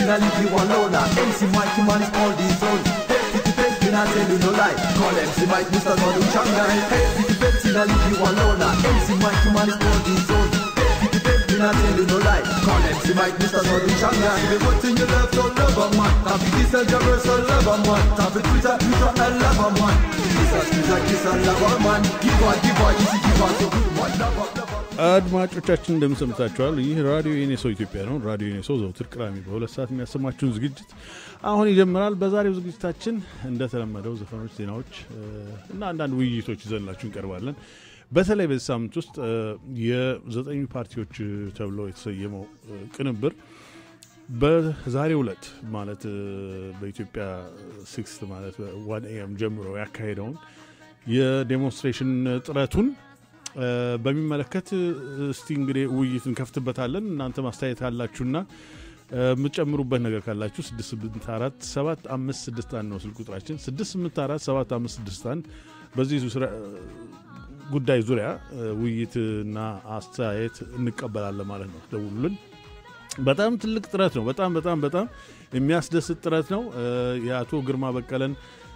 I leave you alone. MC Mikey man is called his own. Hey, Fitty Pepsi, I tell you no lie. Call MC Mike, Mr. Northern Shanghai. Hey, Fitty Pepsi, I leave you alone. MC Mikey man is called his own. Hey, Fitty Pepsi, I tell you no lie. Call MC Mike, Mr. Northern Shanghai. Give me what in your love, so love a man. Have you kiss a jabber, so love a man. Have you Twitter, and love a man. Kiss a love a man. Give her, easy, give her, so good one, love a. አድማጮቻችን እንደምሰምታችኋል ይህ ራዲዮ የኔሶ ኢትዮጵያ ነው ራዲዮ የኔሶ ዘውትር ቅዳሜ በሁለት ሰዓት የሚያሰማችሁን ዝግጅት አሁን ይጀምራል በዛሬው ዝግጅታችን እንደተለመደው ዘፈኖች ዜናዎች እና አንዳንድ ውይይቶች ይዘንላችሁ እንቀርባለን በተለይ በዚህ ሳምንት ውስጥ የዘጠኙ ፓርቲዎች ተብሎ የተሰየመው ቅንብር በዛሬው ዕለት ማለት በኢትዮጵያ 6 ማለት 1 AM ጀምሮ ያካሄደውን የዴሞንስትሬሽን ጥረቱን በሚመለከት እስቲ እንግዲህ ውይይትን ከፍተበታለን እናንተ ማስተያየት አላችሁና ምጨምሩበት ነገር ካላችሁ 6847561 ነው ስልክ ቁጥራችን 6847561 በዚህ ጉዳይ ዙሪያ ውይይትና አስተያየት እንቀበላለን ማለት ነው ደውሉልን በጣም ትልቅ ጥረት ነው በጣም የሚያስደስት ጥረት ነው የአቶ ግርማ በቀለን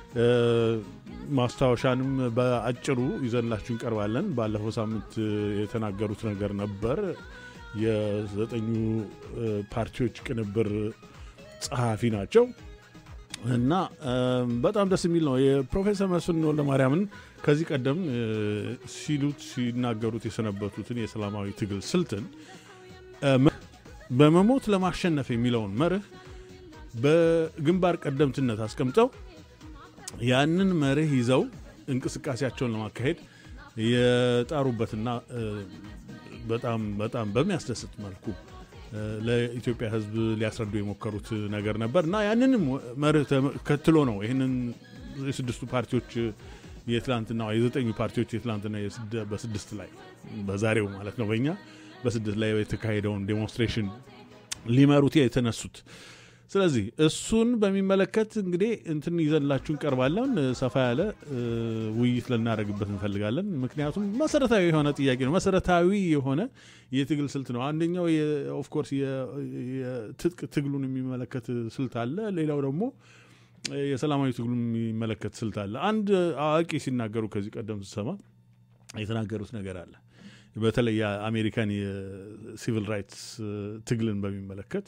ማስታወሻንም በአጭሩ ይዘንላችሁ እንቀርባለን ባለፈው ሳምንት የተናገሩት ነገር ነበር የዘጠኙ ፓርቲዎች ቅንብር ጸሐፊ ናቸው እና በጣም ደስ የሚል ነው የፕሮፌሰር መስፍን ወልደማርያምን ከዚህ ቀደም ሲናገሩት የሰነበቱትን የሰላማዊ ትግል ስልትን በመሞት ለማሸነፍ የሚለውን መርህ በግንባር ቀደምትነት አስቀምጠው ያንን መርህ ይዘው እንቅስቃሴያቸውን ለማካሄድ የጣሩበትና በጣም በሚያስደስት መልኩ ለኢትዮጵያ ሕዝብ ሊያስረዱ የሞከሩት ነገር ነበርና ያንንም መርህ ተከትሎ ነው ይሄንን የስድስቱ ፓርቲዎች የትላንትና የዘጠኙ ፓርቲዎች የትላንትና በስድስት ላይ በዛሬው ማለት ነው በእኛ በስድስት ላይ የተካሄደውን ዴሞንስትሬሽን ሊመሩት የተነሱት ስለዚህ እሱን በሚመለከት እንግዲህ እንትን ይዘንላችሁ እንቀርባለን ሰፋ ያለ ውይይት ለናደርግበት እንፈልጋለን ምክንያቱም መሰረታዊ የሆነ ጥያቄ ነው መሰረታዊ የሆነ የትግል ስልት ነው አንደኛው ኦፍ ኮርስ የትጥቅ ትግሉን የሚመለከት ስልት አለ ሌላው ደግሞ የሰላማዊ ትግሉን የሚመለከት ስልት አለ አንድ አዋቂ ሲናገሩ ከዚህ ቀደም ተሰማ የተናገሩት ነገር አለ በተለይ የአሜሪካን የሲቪል ራይትስ ትግልን በሚመለከት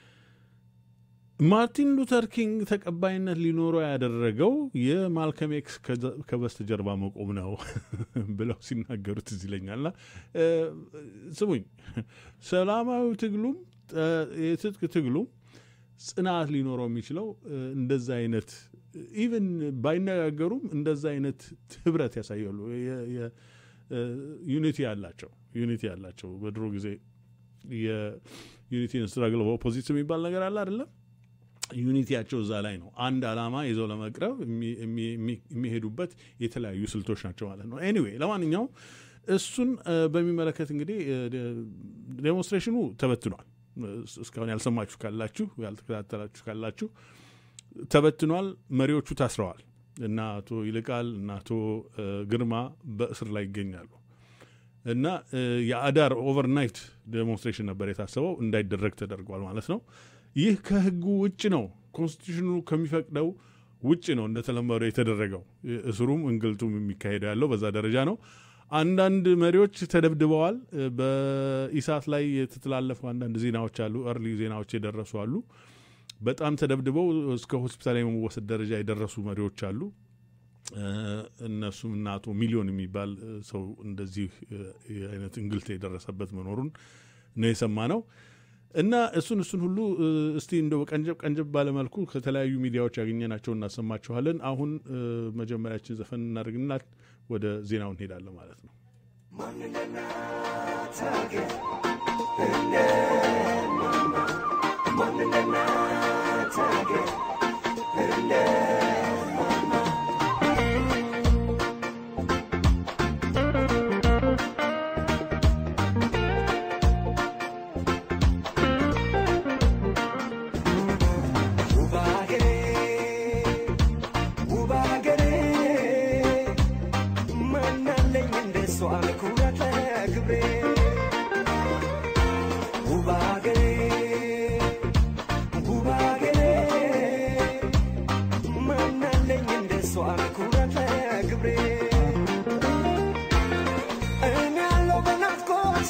ማርቲን ሉተር ኪንግ ተቀባይነት ሊኖረው ያደረገው የማልከም ኤክስ ከበስተጀርባ መቆም ነው ብለው ሲናገሩት ይለኛልና ስሙኝ ሰላማዊ ትግሉም የትጥቅ ትግሉም ጽናት ሊኖረው የሚችለው እንደዛ አይነት ኢቭን ባይነጋገሩም እንደዛ አይነት ህብረት ያሳያሉ ዩኒቲ ያላቸው በድሮ ጊዜ የዩኒቲ ስትራግል ኦፍ ኦፖዚት የሚባል ነገር አለ አይደል ዩኒቲያቸው እዛ ላይ ነው አንድ አላማ ይዘው ለመቅረብ የሚሄዱበት የተለያዩ ስልቶች ናቸው ማለት ነው ኤኒዌይ ለማንኛውም እሱን በሚመለከት እንግዲህ ዴሞንስትሬሽኑ ተበትኗል እስካሁን ያልሰማችሁ ካላችሁ ያልተከታተላችሁ ካላችሁ ተበትኗል መሪዎቹ ታስረዋል እና አቶ ይልቃል እና አቶ ግርማ በእስር ላይ ይገኛሉ እና የአዳር ኦቨርናይት ዴሞንስትሬሽን ነበር የታሰበው እንዳይደረግ ተደርጓል ማለት ነው ይህ ከህጉ ውጭ ነው ኮንስቲቱሽኑ ከሚፈቅደው ውጭ ነው እንደተለመደው የተደረገው እስሩም እንግልቱም የሚካሄደው ያለው በዛ ደረጃ ነው አንዳንድ መሪዎች ተደብድበዋል በኢሳት ላይ የተተላለፉ አንዳንድ ዜናዎች አሉ early ዜናዎች የደረሱ አሉ በጣም ተደብድበው እስከ ሆስፒታል የመወሰድ ደረጃ የደረሱ መሪዎች አሉ እነሱም እናቶ ሚሊዮን የሚባል ሰው እንደዚህ አይነት እንግልት የደረሰበት መኖሩን ነው የሰማነው እና እሱን ሁሉ እስቲ እንደው ቀንጀብ ባለ መልኩ ከተለያዩ ሚዲያዎች ያገኘናቸው እናሰማችኋለን አሁን መጀመሪያችን ዘፈን እናደርግና ወደ ዜናው እንሄዳለን ማለት ነው Uba ክብሬ እኔ ያለው በናፍቆት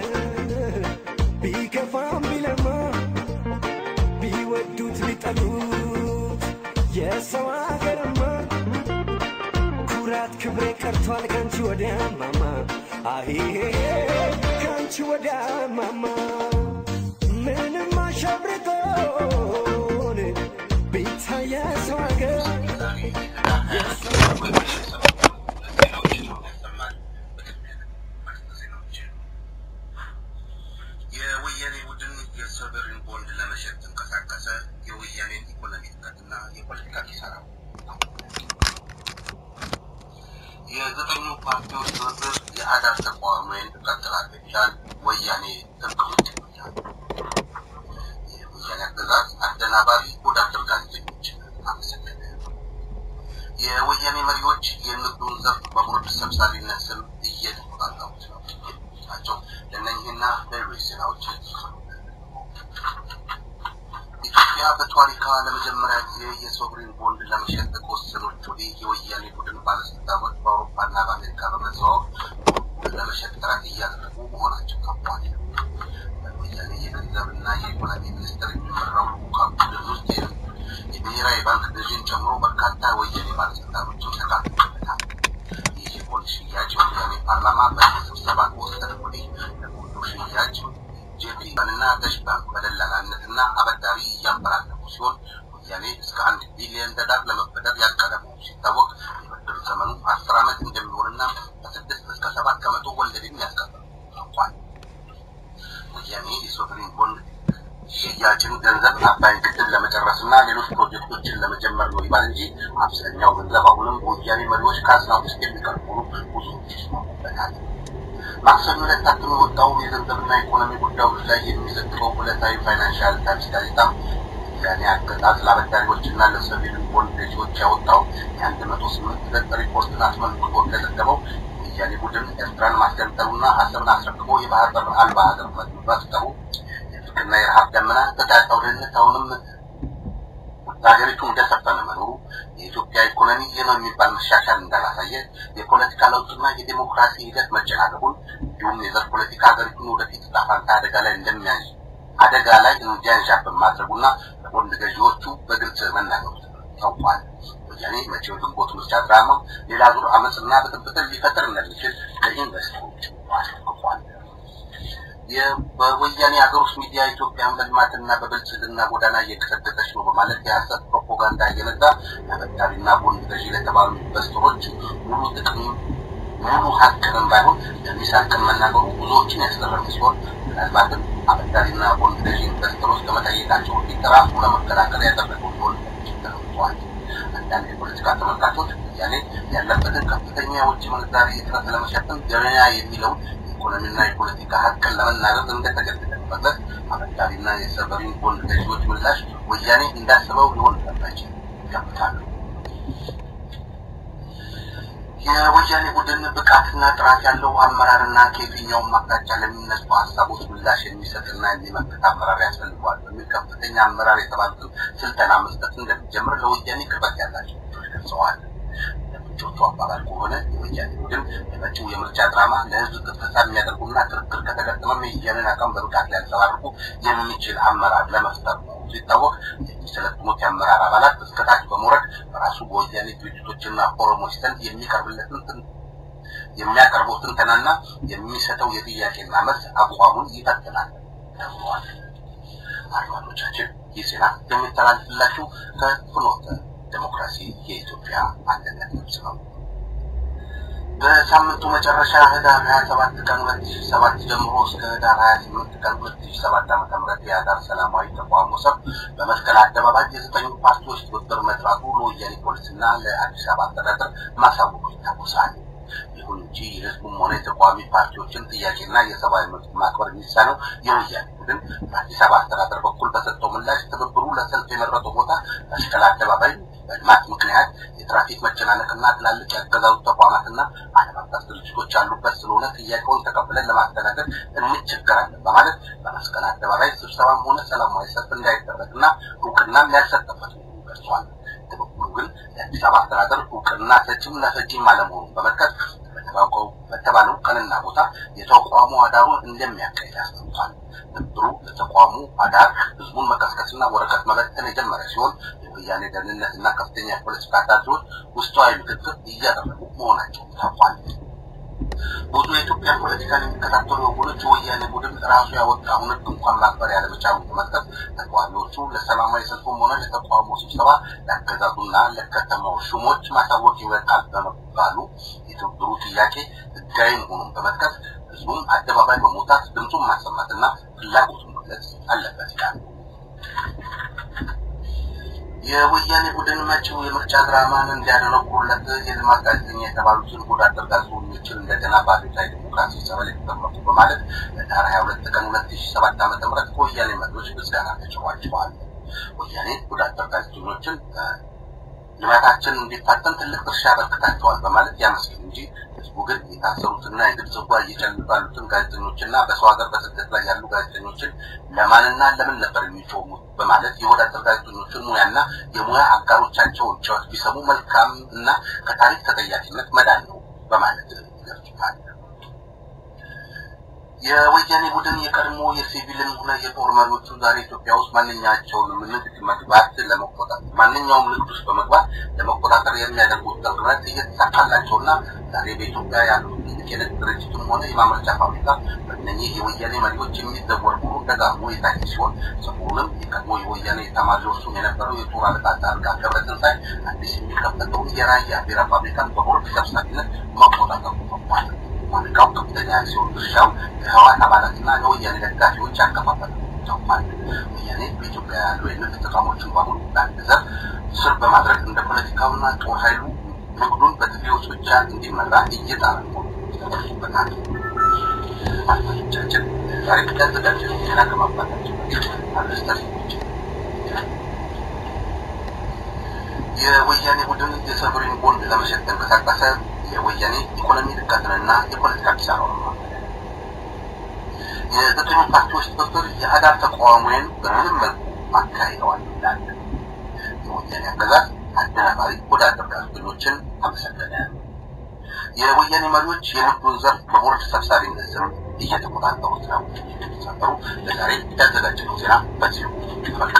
ቢከፋም ቢለማ ቢወዱት ቢጠሉት የሰው አገርማ ኩራት ክብሬ ቀርቷል ካንቺ ወዲያ ማማ አሄ ካንቺ ወዲያ ማማ ምንም አሸብርቆን ቢታየ ሰው አገር የወያኔ ቡድን የሶቨሪን ቦንድ ለመሸጥ ተንቀሳቀሰ። የወያኔን ኢኮኖሚ ጥቃትና የፖለቲካ ኪሳራ የዘጠኙ ፓርቲዎች ትብብር የአዳር ተቋሙን ቀጥላል ይላል ወያኔ ተንቀሳቀሰ። የወያኔ አገዛዝ አደናባሪ ወዳደር ጋዜጠኞች አመሰገነ። የወያኔ መሪዎች የንግዱን ዘርፍ በቦርድ ሰብሳቢነት ስም እየተቆጣጠሩት ናቸው። ለእነኚህና ሌሎች ዜናዎች ኢትዮጵያ በታሪኳ ለመጀመሪያ ጊዜ የሶቨሪን ቦንድ ለመሸጥ ከወሰነች ወዲህ የወያኔ ቡድን ባለስልጣኖች በአውሮፓና በአሜሪካ በመዘዋወር ለመሸጥ ጥረት እያደረጉ መሆናቸው ታውቋል። በወያኔ የገንዘብና የኢኮኖሚ ሚኒስትር የሚመራው ልዑካን ቡድን ውስጥ የብሔራዊ ባንክ ገዥን ጨምሮ በርካታ ወያኔ ባለስልጣኖችን ተካተውበታል። ይህ የቦንድ ሽያጭ ወያኔ ፓርላማ በስብሰባ ከወሰነ ወዲህ ለቦንዱ ሽያጭ ጄፒ ባንክና ዳሽ ባንክ በደላላነትና አበዳሪ እያበራከቱ ሲሆን ወያኔ እስከ 1 ቢሊዮን ዶላር ለመበደር ያቀደ መሆኑ ሲታወቅ የብድር ዘመኑ 10 ዓመት እንደሚሆንና ከ6 እስከ 7 ከመቶ ወለድ የሚያስከፍል ታውቋል። ወያኔ የሶቨሪን ቦንድ ሽያጭን ገንዘብ አባይን ግድብ ለመጨረስና ሌሎች ፕሮጀክቶችን ለመጀመር ነው ይባል እንጂ አብዛኛው ገንዘብ አሁንም ወያኔ መሪዎች ካዝና ውስጥ የሚቀርቡ ብዙዎች ይስማሙበታል። ማክሰኞ ዕለት ታትሞ የወጣው የገንዘብና ኢኮኖሚ ጉዳዮች ላይ የሚዘግበው ዕለታዊ ፋይናንሻል ታይምስ ጋዜጣ ወያኔ አገዛዝ ለአበዳሪዎችና ለሶቨሪን ቦንድ ገዢዎች ያወጣው የ108 ገጽ ሪፖርትን አስመልክቶ እንደዘገበው ወያኔ ቡድን ኤርትራን ማስገንጠሉና አሰብን አስረክቦ የባህር በር አልባ ሀገር መፍጠሩ የፍቅርና የረሃብ ደመና በታጣው ድህነት አሁንም ሀገሪቱ እንደሰፈነ መኖሩ የኢትዮጵያ ኢኮኖሚ የነው የሚባል መሻሻል እንዳላሳየ የፖለቲካ ለውጥና የዲሞክራሲ ሂደት መጨናገቡን እንዲሁም የዘር ፖለቲካ ሀገሪቱን ወደፊት ጣፋንታ አደጋ ላይ እንዲያንዣብብ ማድረጉና ለቦንድ ገዢዎቹ በግልጽ መናገሩ ታውቋል። ወያኔ መጪው ግንቦት ምርጫ ድራማ ሌላ ዙር አመፅና ብጥብጥን ሊፈጥር እንደሚችል ለኢንቨስተሮች አስጠንቅቋል። በወያኔ ሀገር ውስጥ ሚዲያ ኢትዮጵያን በልማትና በብልጽግና ጎዳና እየቀሰቀሰች ነው በማለት የሐሰት ፕሮፓጋንዳ እየነዛ አበዳሪና ቦንድ ገዢ ለተባሉ ኢንቨስተሮች ሙሉ ሀቅንም ባይሆን የሚሳቅን መናገሩ ብዙዎችን ያስገረመ ሲሆን ምናልባትም አበዳሪና ቦንድ ገዢ ኢንቨስተሮች ከመጠየቃቸው ሊጠራፉ ለመከላከል ያደረገው ሊሆን ተገምቷል። አንዳንድ የፖለቲካ ተመልካቾች ወያኔ ያለበትን ከፍተኛ የውጭ ምንዛሪ እጥረት ለመሸፈን ገበያ የሚለውን ኢኮኖሚና የፖለቲካ ሀቅን ለመናገር እንደተገደደበት አበዳሪና የሶቨሪን ቦንድ ገዢዎች ምላሽ ወያኔ እንዳሰበው ሊሆን እንደማይችል ይገምታሉ። የወያኔ ቡድን ብቃትና ጥራት ያለው አመራርና ከየትኛውም አቅጣጫ ለሚነሱ ሀሳቦች ምላሽ የሚሰጥና የሚመክት አመራር ያስፈልገዋል በሚል ከፍተኛ አመራር የተባሉትን ስልጠና መስጠት እንደሚጀምር ለወያኔ ቅርበት ያላቸው ገልጸዋል። ለምንጮቹ አባባል ከሆነ የወያኔ ቡድን የመጪው የምርጫ ድራማ ለህዝብ ቅስቀሳ የሚያደርጉና ክርክር ከተገጠመም የወያኔን አቋም በብቃት ሊያንጸባርቁ የሚችል አመራር ለመፍጠር ነው ሲታወቅ የሚሰለጥኑት የአመራር አባላት እስከታች በመውረድ በራሱ በወያኔ ድርጅቶችና ፎረሞች ዘንድ የሚያቀርቡትን ትንተናና የሚሰጠው የጥያቄና መልስ አቋሙን ይፈትናል ተብሏል። አድማጮቻችን ይህ ዜና የሚተላለፍላችሁ ከፍኖተ ዴሞክራሲ የኢትዮጵያ አንድነት ድምፅ ነው። በሳምንቱ መጨረሻ ህዳር 27 ቀን 2007 ጀምሮ እስከ ህዳር 28 ቀን 2007 ዓ.ም የአዳር ሰላማዊ ተቃውሞ ሰልፍ በመስቀል አደባባይ የዘጠኙ ፓርቲዎች ትብብር መጥራቱ ለወያኔ ፖሊስና ለአዲስ አበባ አስተዳደር ማሳወቁ ይታወሳል። ይሁን እንጂ የህዝቡም ሆነ የተቃዋሚ ፓርቲዎችን ጥያቄና የሰብአዊ መብት ማክበር የሚሳነው የወያኔ ቡድን በአዲስ አበባ አስተዳደር በኩል በሰጠው ምላሽ ትብብሩ ለሰልፍ የመረጠው ቦታ መስቀል አደባባይ በልማት ምክንያት የትራፊክ መጨናነቅና ትላልቅ የአገዛዙ ተቋማትና ዓለም አቀፍ ድርጅቶች ያሉበት ስለሆነ ጥያቄውን ተቀብለን ለማስተናገድ እንቸገራለን በማለት በመስቀል አደባባይ ስብሰባም ሆነ ሰላማዊ ሰልፍ እንዳይደረግና እውቅናም ያልሰጠበት መሆኑን ገልጿል። ተበኩሉ ግን የአዲስ አበባ አስተዳደር እውቅና ሰጪም ለሰጪም አለመሆኑን በመጥቀስ በተባለው ቀንና ቦታ የተቋሙ አዳሩን እንደሚያካሂድ አስታውቋል። ድርድሩ ለተቋሙ አዳር ህዝቡን መቀስቀስና ወረቀት መበተን የጀመረ ሲሆን የወያኔ ደህንነትና ከፍተኛ የፖለቲካ ታዛዦች ውስጣዊ ምክክር እያደረጉ መሆናቸው ታውቋል። ብዙ የኢትዮጵያ ፖለቲካ የሚከታተሉ ወገኖች የወያኔ ቡድን ራሱ ያወጣውን ህግ እንኳን ማክበር ያለመቻሉን በመጥቀስ ተቃዋሚዎቹ ለሰላማዊ ሰልፉም ሆነ ለተቃውሞ ስብሰባ ለአገዛዙና ለከተማው ሹሞች ማሳወቅ ይበቃል በመባሉ የድርድሩ ጥያቄ ህጋዊ መሆኑን በመጥቀስ ህዝቡም አደባባይ በመውጣት ድምፁን ማሰማትና ፍላጎቱን መግለጽ አለበት ይላል። የወያኔ ቡድን መጪው የምርጫ ድራማን እንዲያደርጉለት የልማት ጋዜጠኛ የተባሉትን ወዳደር ጋዜጠኞችን እንደገና በአብዮታዊ ዲሞክራሲ ሰበል የተጠመቁ በማለት ለዳር 22 ቀን 2007 ዓ.ም ከወያኔ መሪዎች ምስጋና ተቸሯቸዋል። ወያኔ ወዳደር ጋዜጠኞችን ልማታችን እንዲፋጠን ትልቅ ድርሻ አበርክታቸዋል በማለት ያመስግን እንጂ ህዝቡ ግን የታሰሩትና የግብጽ ጓ እየጨለሉ ያሉትን ጋዜጠኞችና በሰው ሀገር በስደት ላይ ያሉ ጋዜጠኞችን ለማንና ለምን ነበር የሚጮሙት በማለት የወዳደር ጋዜጠኞችን ሙያና የሙያ አጋሮቻቸውን ጩኸት ቢሰሙ መልካም እና ከታሪክ ተጠያቂነት መዳን ነው በማለት ይገልጹታል። የወያኔ ቡድን የቀድሞ የሲቪልን ሆነ የጦር መሪዎቹ ዛሬ ኢትዮጵያ ውስጥ ማንኛቸውንም ንግድ መግባት ለመቆጣጠር ማንኛውም ንግድ ውስጥ በመግባት ለመቆጣጠር የሚያደርጉት ጥረት እየተሳካላቸውና ዛሬ በኢትዮጵያ ያሉ የንግድ ድርጅትም ሆነ የማምረቻ ፋብሪካ በእነኚህ የወያኔ መሪዎች የሚዘወር ሙሉ ደጋግሞ የታየ ሲሆን ሰሞኑንም የቀድሞ የወያኔ ተማሪዎች ሹም የነበረው የጦር አለቃ ዳርጋ ገብረትንሳኤ አዲስ የሚከፈተውን የራያ ቢራ ፋብሪካን በቦርድ ሰብሳቢነት መቆጣጠሩ ተቋል። ፋብሪካው ከፍተኛ ሲሆን ድርሻው የህወሓት አባላትና የወያኔ ደጋፊዎች ያከፋፈሉ ተቋል። ወያኔ በኢትዮጵያ ያሉ የንግድ ተቋሞችን በሙሉ በአንድ ዘር ስር በማድረግ እንደ ፖለቲካውና ጦር ኃይሉ ንግዱን በትግሬዎች ብቻ እንዲመራ እየጣረ ነው ተደርጎበታል። አድማጮቻችን ዛሬ ከተዘጋጀው ዜና ከማባታችን አለስታሲዎች የወያኔ ቡድን የሶቨሬን ቦንድ ለመሸጥ ተንቀሳቀሰ። የወያኔ ኢኮኖሚ ድቀትና የፖለቲካ ኪሳራ ነው። የዘጠኙ ፓርቲዎች ትብብር የአዳር ተቃዋሚውን በምንም መልኩ ማካሄደዋል ይላል። የወያኔ አገዛዝ አደናባሪ ወዳደር ጋዜጠኞችን አመሰገነ። የወያኔ መሪዎች የንግዱን ዘርፍ በቦርድ ሰብሳቢነት ስም እየተቆጣጠሩት ነው። ሰፈሩ ለዛሬ ያዘጋጀነው ዜና በዚሁ በቃ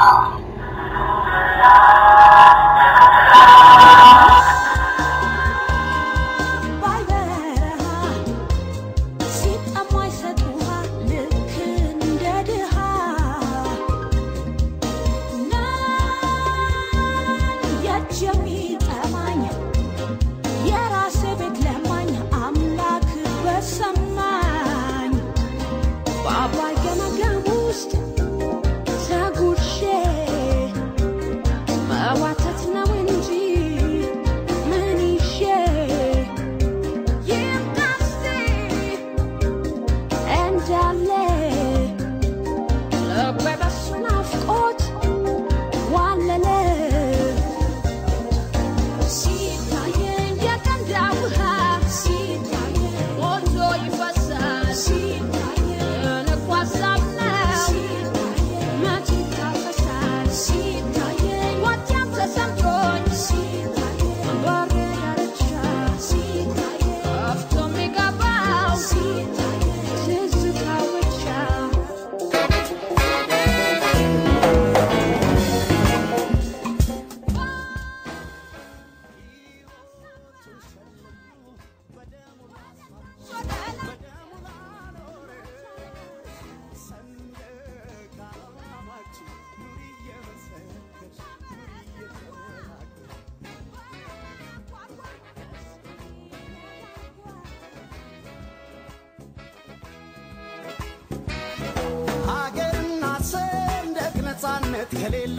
ከሌለ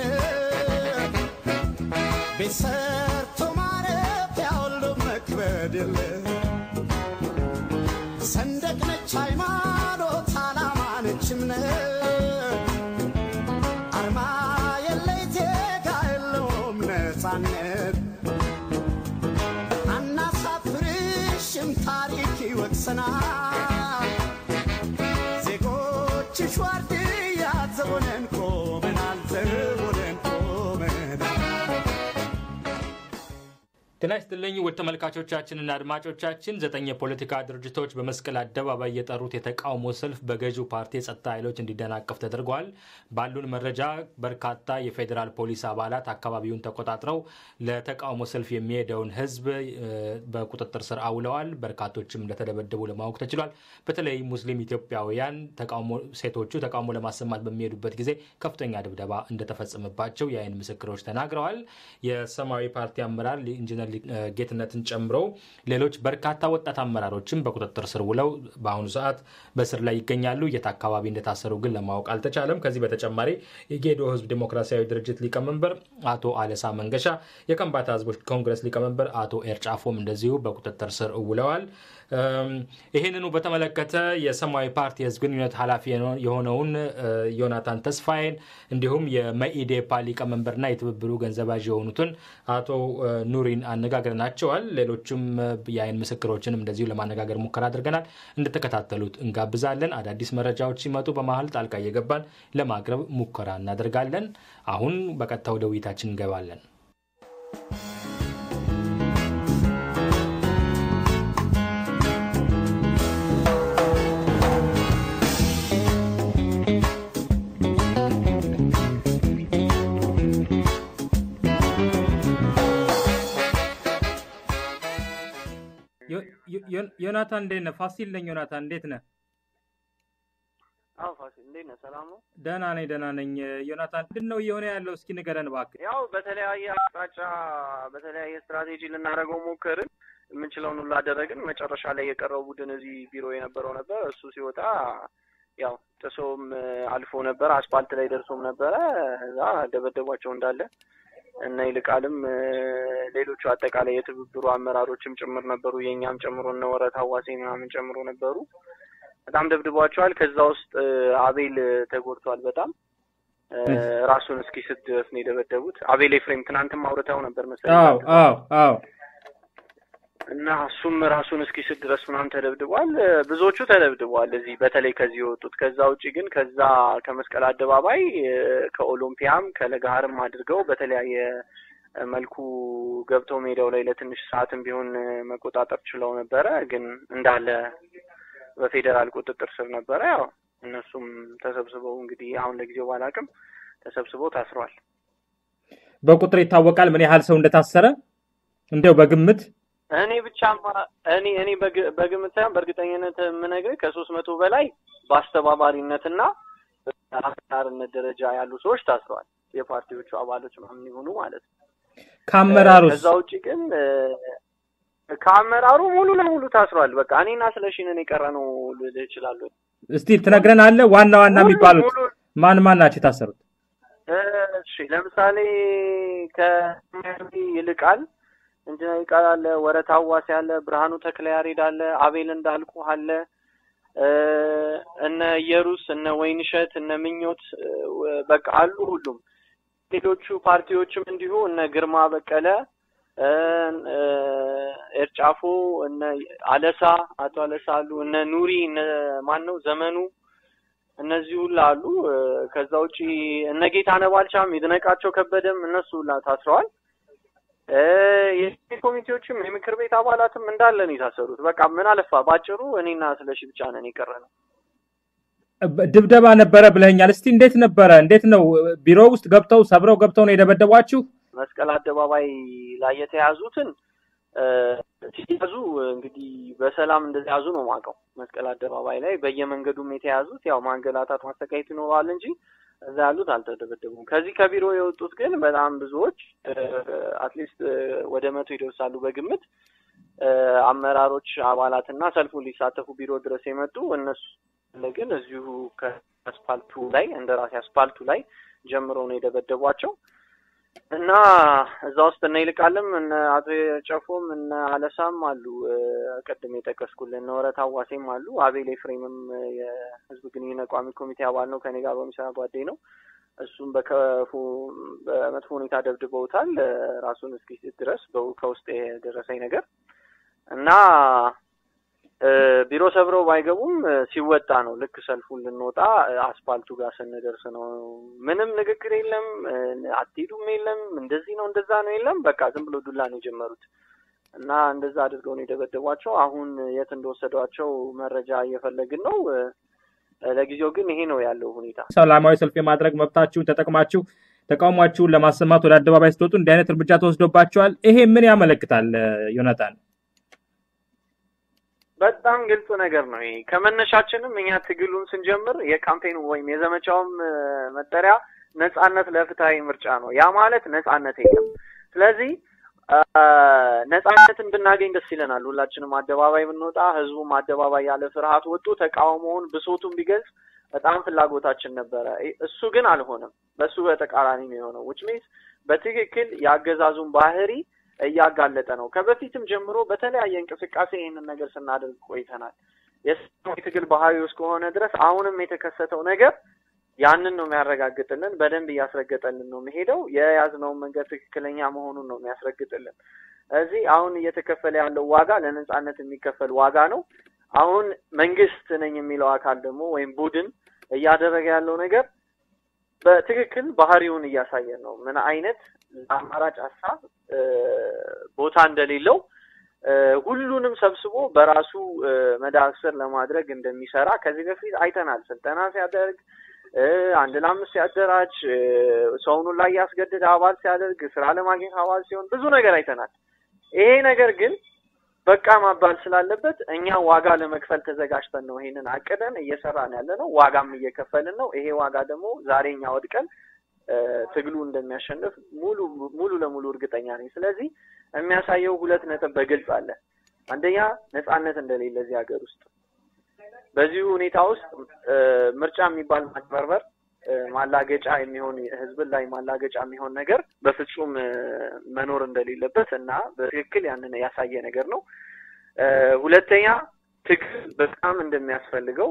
በሰርቶ ማረፍ ያውሉ መክበድ የለ ሰንደቅ ነች ሃይማኖት ዓላማ ነች እምነት አርማ የለይ ዜጋ የለውም ነፃነት አናሳፍርሽም ታሪክ ይወቅሰናል ዜጎችሽ ዋርድያ ዘቦነን ቆመናል ዘቦነን ቆመናል ጤና ይስጥልኝ ውድ ተመልካቾቻችንና አድማጮቻችን 9 የፖለቲካ ድርጅቶች በመስቀል አደባባይ የጠሩት የተቃውሞ ሰልፍ በገዢው ፓርቲ የጸጥታ ኃይሎች እንዲደናቀፍ ተደርጓል። ባሉን መረጃ በርካታ የፌደራል ፖሊስ አባላት አካባቢውን ተቆጣጥረው ለተቃውሞ ሰልፍ የሚሄደውን ህዝብ በቁጥጥር ስር አውለዋል። በርካቶችም እንደተደበደቡ ለማወቅ ተችሏል። በተለይ ሙስሊም ኢትዮጵያውያን ሴቶቹ ተቃውሞ ለማሰማት በሚሄዱበት ጊዜ ከፍተኛ ድብደባ እንደተፈጸመባቸው የአይን ምስክሮች ተናግረዋል። የሰማያዊ ፓርቲ አመራር ኢንጂነር ጌትነትን ጨምሮ ሌሎች በርካታ ወጣት አመራሮችም በቁጥጥር ስር ውለው በአሁኑ ሰዓት በስር ላይ ይገኛሉ። የት አካባቢ እንደታሰሩ ግን ለማወቅ አልተቻለም። ከዚህ በተጨማሪ የጌዶ ህዝብ ዲሞክራሲያዊ ድርጅት ሊቀመንበር አቶ አለሳ መንገሻ፣ የከምባታ ህዝቦች ኮንግረስ ሊቀመንበር አቶ ኤርጫፎም እንደዚሁ በቁጥጥር ስር ውለዋል። ይሄንኑ በተመለከተ የሰማያዊ ፓርቲ የህዝብ ግንኙነት ኃላፊ የሆነውን ዮናታን ተስፋዬን እንዲሁም የመኢዴፓ ሊቀመንበርና የትብብሩ ገንዘባዥ የሆኑትን አቶ ኑሪን አነጋግረናቸዋል። ሌሎችም የአይን ምስክሮችንም እንደዚሁ ለማነጋገር ሙከራ አድርገናል። እንድትከታተሉት እንጋብዛለን። አዳዲስ መረጃዎች ሲመጡ በመሃል ጣልቃ እየገባን ለማቅረብ ሙከራ እናደርጋለን። አሁን በቀጥታ ወደ ውይይታችን እንገባለን። ዮናታን እንዴት ነህ? ፋሲል ነኝ። ዮናታን እንዴት ነህ? አዎ ፋሲል እንዴት ነህ? ሰላም ነው? ደህና ነኝ። ዮናታን ምንድነው እየሆነ ያለው? እስኪ ንገረን እባክህ። ያው በተለያየ አቅጣጫ በተለያየ ስትራቴጂ ልናደርገው ሞከርን፣ የምንችለውን ሁሉ አደረግን። መጨረሻ ላይ የቀረው ቡድን እዚህ ቢሮ የነበረው ነበር። እሱ ሲወጣ ያው ጥሶም አልፎ ነበር፣ አስፋልት ላይ ደርሶም ነበረ። እዛ ደበደቧቸው እንዳለ እና ይልቃልም ሌሎቹ አጠቃላይ የትብብሩ አመራሮችም ጭምር ነበሩ፣ የኛም ጨምሮ ነው ወረታ ዋሴ ምናምን ጨምሮ ነበሩ። በጣም ደብድቧቸዋል። ከዛ ውስጥ አቤል ተጎድቷል በጣም ራሱን እስኪስት ድረስ ነው የደበደቡት። አቤል ኤፍሬም ትናንትም አውርተው ነበር መሰለኝ። አዎ እና እሱም ራሱን እስኪስት ድረስ ምናምን ተደብድቧል። ብዙዎቹ ተደብድቧል እዚህ በተለይ ከዚህ የወጡት። ከዛ ውጪ ግን ከዛ ከመስቀል አደባባይ ከኦሎምፒያም ከለጋሃርም አድርገው በተለያየ መልኩ ገብተው ሜዳው ላይ ለትንሽ ሰዓትም ቢሆን መቆጣጠር ችለው ነበረ። ግን እንዳለ በፌደራል ቁጥጥር ስር ነበረ። ያው እነሱም ተሰብስበው እንግዲህ አሁን ለጊዜው ባላቅም ተሰብስበው ታስረዋል። በቁጥር ይታወቃል ምን ያህል ሰው እንደታሰረ እንደው በግምት? እኔ በግምት ሳይሆን በእርግጠኝነት የምነግርህ ከ300 በላይ በአስተባባሪነትና በአመራርነት ደረጃ ያሉ ሰዎች ታስረዋል። የፓርቲዎቹ አባሎች ምናምን ይሁኑ ማለት ነው። ከአመራሩ ከዛ ውጪ ግን ከአመራሩ ሙሉ ለሙሉ ታስረዋል። በቃ እኔና ስለሽን እኔ ቀረነው ልል ይችላል። እስቲ ትነግረናለህ? ዋና የሚባሉት ማን ናቸው የታሰሩት? እሺ ለምሳሌ ይልቃል ኢንጂነር ይልቃል አለ፣ ወረታ ዋሴ አለ፣ ብርሃኑ ተክለ ያሬድ አለ፣ አቤል እንዳልኩ አለ፣ እነ ኢየሩስ እነ ወይንሸት እነ ምኞት በቃ አሉ ሁሉም። ሌሎቹ ፓርቲዎችም እንዲሁ እነ ግርማ በቀለ ኤርጫፎ እነ አለሳ አቶ አለሳ አሉ፣ እነ ኑሪ እነ ማነው ዘመኑ እነዚህ ሁሉ አሉ። ከዛ ውጪ እነ ጌታነህ ባልቻም ይድነቃቸው ከበደም እነሱ ሁሉ ታስረዋል። የኮሚቴዎችም የምክር ቤት አባላትም እንዳለ ነው የታሰሩት። በቃ ምን አለፋ ባጭሩ እኔና ስለሺ ብቻ ነን የቀረነው። ድብደባ ነበረ ብለኛል። እስቲ እንዴት ነው ቢሮ ውስጥ ሰብረው ገብተው ነው የደበደቧችሁ? መስቀል አደባባይ ላይ የተያዙትን ሲያዙ እንግዲህ በሰላም እንደያዙ ነው ማቀው። መስቀል አደባባይ ላይ በየመንገዱም የተያዙት ያው ማንገላታት ማስተካከት ይኖራል እንጂ እዛ ያሉት አልተደበደቡም። ከዚህ ከቢሮ የወጡት ግን በጣም ብዙዎች አትሊስት ወደ 100 ይደርሳሉ በግምት አመራሮች አባላትና ሰልፉን ሊሳተፉ ቢሮ ድረስ የመጡ እነሱ ግን እዚሁ ከአስፋልቱ ላይ እንደራሴ አስፋልቱ ላይ ጀምሮ ነው የደበደቧቸው። እና እዛ ውስጥ እነ ይልቃልም እነ አቶ ጨፎም እነ አለሳም አሉ፣ ቀደም የጠቀስኩልህ እነ ወረታ ዋሴም አሉ። አቤል ኤፍሬምም የህዝብ ግንኙነት ቋሚ ኮሚቴ አባል ነው፣ ከኔ ጋር በሚሰራ ጓደኛዬ ነው። እሱም በመጥፎ ሁኔታ ደብድበውታል ራሱን እስኪስት ድረስ ከውስጥ የደረሰኝ ነገር እና ቢሮ ሰብረው ባይገቡም ሲወጣ ነው ልክ ሰልፉን ልንወጣ አስፋልቱ ጋር ስንደርስ ነው ምንም ንግግር የለም፣ አትሄዱም የለም፣ እንደዚህ ነው እንደዛ ነው የለም። በቃ ዝም ብሎ ዱላ ነው የጀመሩት። እና እንደዛ አድርገው ነው የደበደቧቸው አሁን የት እንደወሰዷቸው መረጃ እየፈለግን ነው ለጊዜው ግን ይሄ ነው ያለው ሁኔታ ሰላማዊ ሰልፍ የማድረግ መብታችሁን ተጠቅማችሁ ተቃውሟችሁን ለማሰማት ወደ አደባባይ ስትወጡ እንዲህ አይነት እርምጃ ተወስዶባችኋል ይሄ ምን ያመለክታል ዮናታን በጣም ግልጽ ነገር ነው ይሄ ከመነሻችንም እኛ ትግሉን ስንጀምር የካምፔኑ ወይም የዘመቻውም መጠሪያ ነጻነት ለፍትሃዊ ምርጫ ነው ያ ማለት ነጻነት የለም ስለዚህ ነጻነትን ብናገኝ ደስ ይለናል ሁላችንም አደባባይ ብንወጣ ህዝቡም አደባባይ ያለ ፍርሃት ወጡ ተቃውሞውን ብሶቱን ቢገልጽ በጣም ፍላጎታችን ነበር እሱ ግን አልሆነም በሱ በተቃራኒ ነው የሆነው which means በትክክል ያገዛዙን ባህሪ እያጋለጠ ነው ከበፊትም ጀምሮ በተለያየ እንቅስቃሴ ይሄንን ነገር ስናደርግ ቆይተናል የትግል ባህሪው እስከሆነ ድረስ አሁንም የተከሰተው ነገር ያንን ነው የሚያረጋግጥልን በደንብ ያስረግጠልን ነው መሄደው የያዝነው መንገድ ትክክለኛ መሆኑን ነው የሚያስረግጥልን እዚህ አሁን እየተከፈለ ያለው ዋጋ ለነጻነት የሚከፈል ዋጋ ነው አሁን መንግስት ነኝ የሚለው አካል ደግሞ ወይም ቡድን እያደረገ ያለው ነገር በትክክል ባህሪውን እያሳየ ነው ምን አይነት አማራጭ ሐሳብ ቦታ እንደሌለው ሁሉንም ሰብስቦ በራሱ መዳሰር ለማድረግ እንደሚሰራ ከዚህ በፊት አይተናል ስልጠና ሲያደርግ አንድ ለአምስት ሲያደራጅ ሰውን ላይ ያስገድድ አባል ሲያደርግ ስራ ለማግኘት አባል ሲሆን ብዙ ነገር አይተናል ይሄ ነገር ግን በቃ ማባል ስላለበት እኛ ዋጋ ለመክፈል ተዘጋጅተን ነው ይሄንን አቀደን እየሰራን ያለነው ዋጋም እየከፈልን ነው ይሄ ዋጋ ደግሞ ዛሬኛ ወድቀን ትግሉ እንደሚያሸንፍ ሙሉ ለሙሉ እርግጠኛ ነኝ ስለዚህ የሚያሳየው ሁለት ነጥብ በግልጽ አለ አንደኛ ነጻነት እንደሌለ እዚህ ሀገር ውስጥ በዚህ ሁኔታ ውስጥ ምርጫ የሚባል ማጭበርበር ማላገጫ የሚሆን ህዝብ ላይ ማላገጫ የሚሆን ነገር በፍጹም መኖር እንደሌለበት እና በትክክል ያንን ያሳየ ነገር ነው ሁለተኛ ትግል በጣም እንደሚያስፈልገው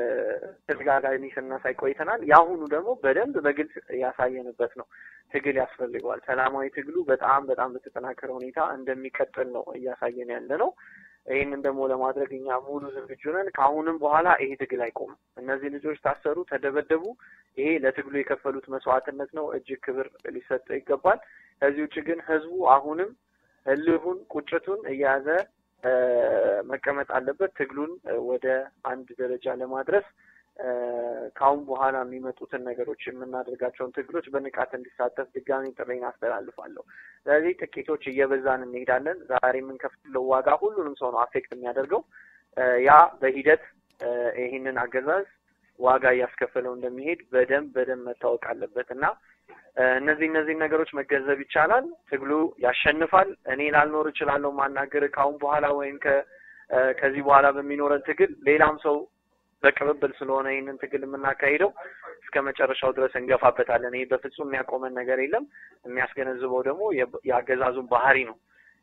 ተጋጋሚ ስናሳይ ቆይተናል ያሁኑ ደግሞ በደንብ በግልጽ ያሳየንበት ነው ትግል ያስፈልገዋል ሰላማዊ ትግሉ በጣም በተጠናከረ ሁኔታ እንደሚቀጥል ነው ያሳየን ያለነው ይሄንን ደግሞ ለማድረግ እኛ ሙሉ ዝግጁ ነን ካሁንም በኋላ ይሄ ትግል አይቆምም እነዚህ ልጆች ታሰሩ ተደበደቡ ይሄ ለትግሉ የከፈሉት መስዋዕትነት ነው እጅግ ክብር ሊሰጠው ይገባል ከዚህ ውጪ ግን ህዝቡ አሁንም ህልሁን ቁጭቱን እያዘ መቀመጥ አለበት ትግሉን ወደ አንድ ደረጃ ለማድረስ ካሁን በኋላ የሚመጡትን ነገሮች የምናደርጋቸውን ትግሎች በንቃት እንዲሳተፍ ድጋሚ ጥሬን አስተላልፋለሁ ስለዚህ ጥቂቶች እየበዛን እንሄዳለን ዛሬ የምንከፍለው ዋጋ ሁሉንም ሰው ነው አፌክት የሚያደርገው ያ በሂደት ይሄንን አገዛዝ ዋጋ ያስከፈለው እንደሚሄድ በደንብ መታወቅ አለበትና እነዚህ ነገሮች መገንዘብ ይቻላል ትግሉ ያሸንፋል እኔ ላልኖር እችላለሁ ማናገር ካሁን በኋላ ወይም ከዚህ በኋላ በሚኖረን ትግል ሌላም ሰው በቅብብል ስለሆነ ይሄንን ትግል የምናካሂደው እስከመጨረሻው ድረስ እንገፋበታለን ይሄ በፍጹም የሚያቆመን ነገር የለም የሚያስገነዝበው ደግሞ ያገዛዙን ባህሪ ነው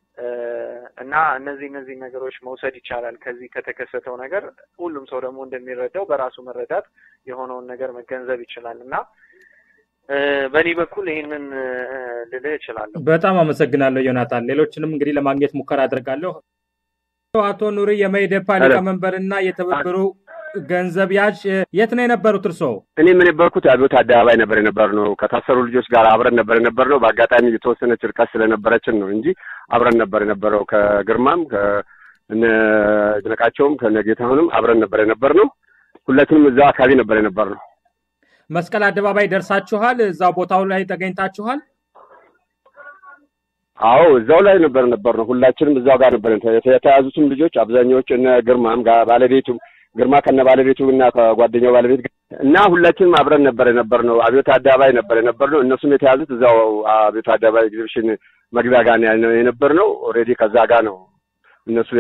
እና እነዚህ ነገሮች መውሰድ ይቻላል ከዚህ ከተከሰተው ነገር ሁሉም ሰው ደግሞ እንደሚረዳው በራሱ መረዳት የሆነውን ነገር መገንዘብ ይችላልና በኔ በኩል ይሄንን ልልህ እችላለሁ በጣም አመሰግናለሁ ዮናታን ሌሎችንም እንግዲህ ለማግኘት ሙከራ አድርጋለሁ አቶ ኑሪ የመይደፓ ሊቀመንበርና የተበበሩ ገንዘብ ያዥ የት ነው የነበሩት እርሶ እኔ ምን ነበርኩት አብዮት አደባባይ ነበር የነበርነው ከታሰሩ ልጆች ጋር አብረን ነበር የነበርነው በአጋጣሚ የተወሰነ ጭርቀት ስለነበረችን ነው እንጂ አብረን ነበር የነበረው ከግርማም ከነ ድነቃቸውም ከነጌታውንም አብረን ነበር የነበርነው ሁለቱንም እዛ አካባቢ ነበር የነበርነው መስቀል አደባባይ ደርሳችኋል እዛው ቦታው ላይ ተገኝታችኋል አዎ እዛው ላይ ነበርነው ሁላችንም እዛው ጋር ነበር የተያዙትም ልጆች አብዛኛዎቹ እነ ግርማም ጋር ባለቤቱም ግርማ ከነ ባለቤቱና ከጓደኛው ባለቤት እና ሁላችንም አብረን ነበር የነበርነው አብዮት አደባባይ ነበር የነበርነው እነሱም የተያዙት እዛው አብዮት አደባባይ ኤግዚቢሽን መግቢያ ጋር ነው የነበርነው ኦሬዲ ከዛ ጋር ነው እነሱ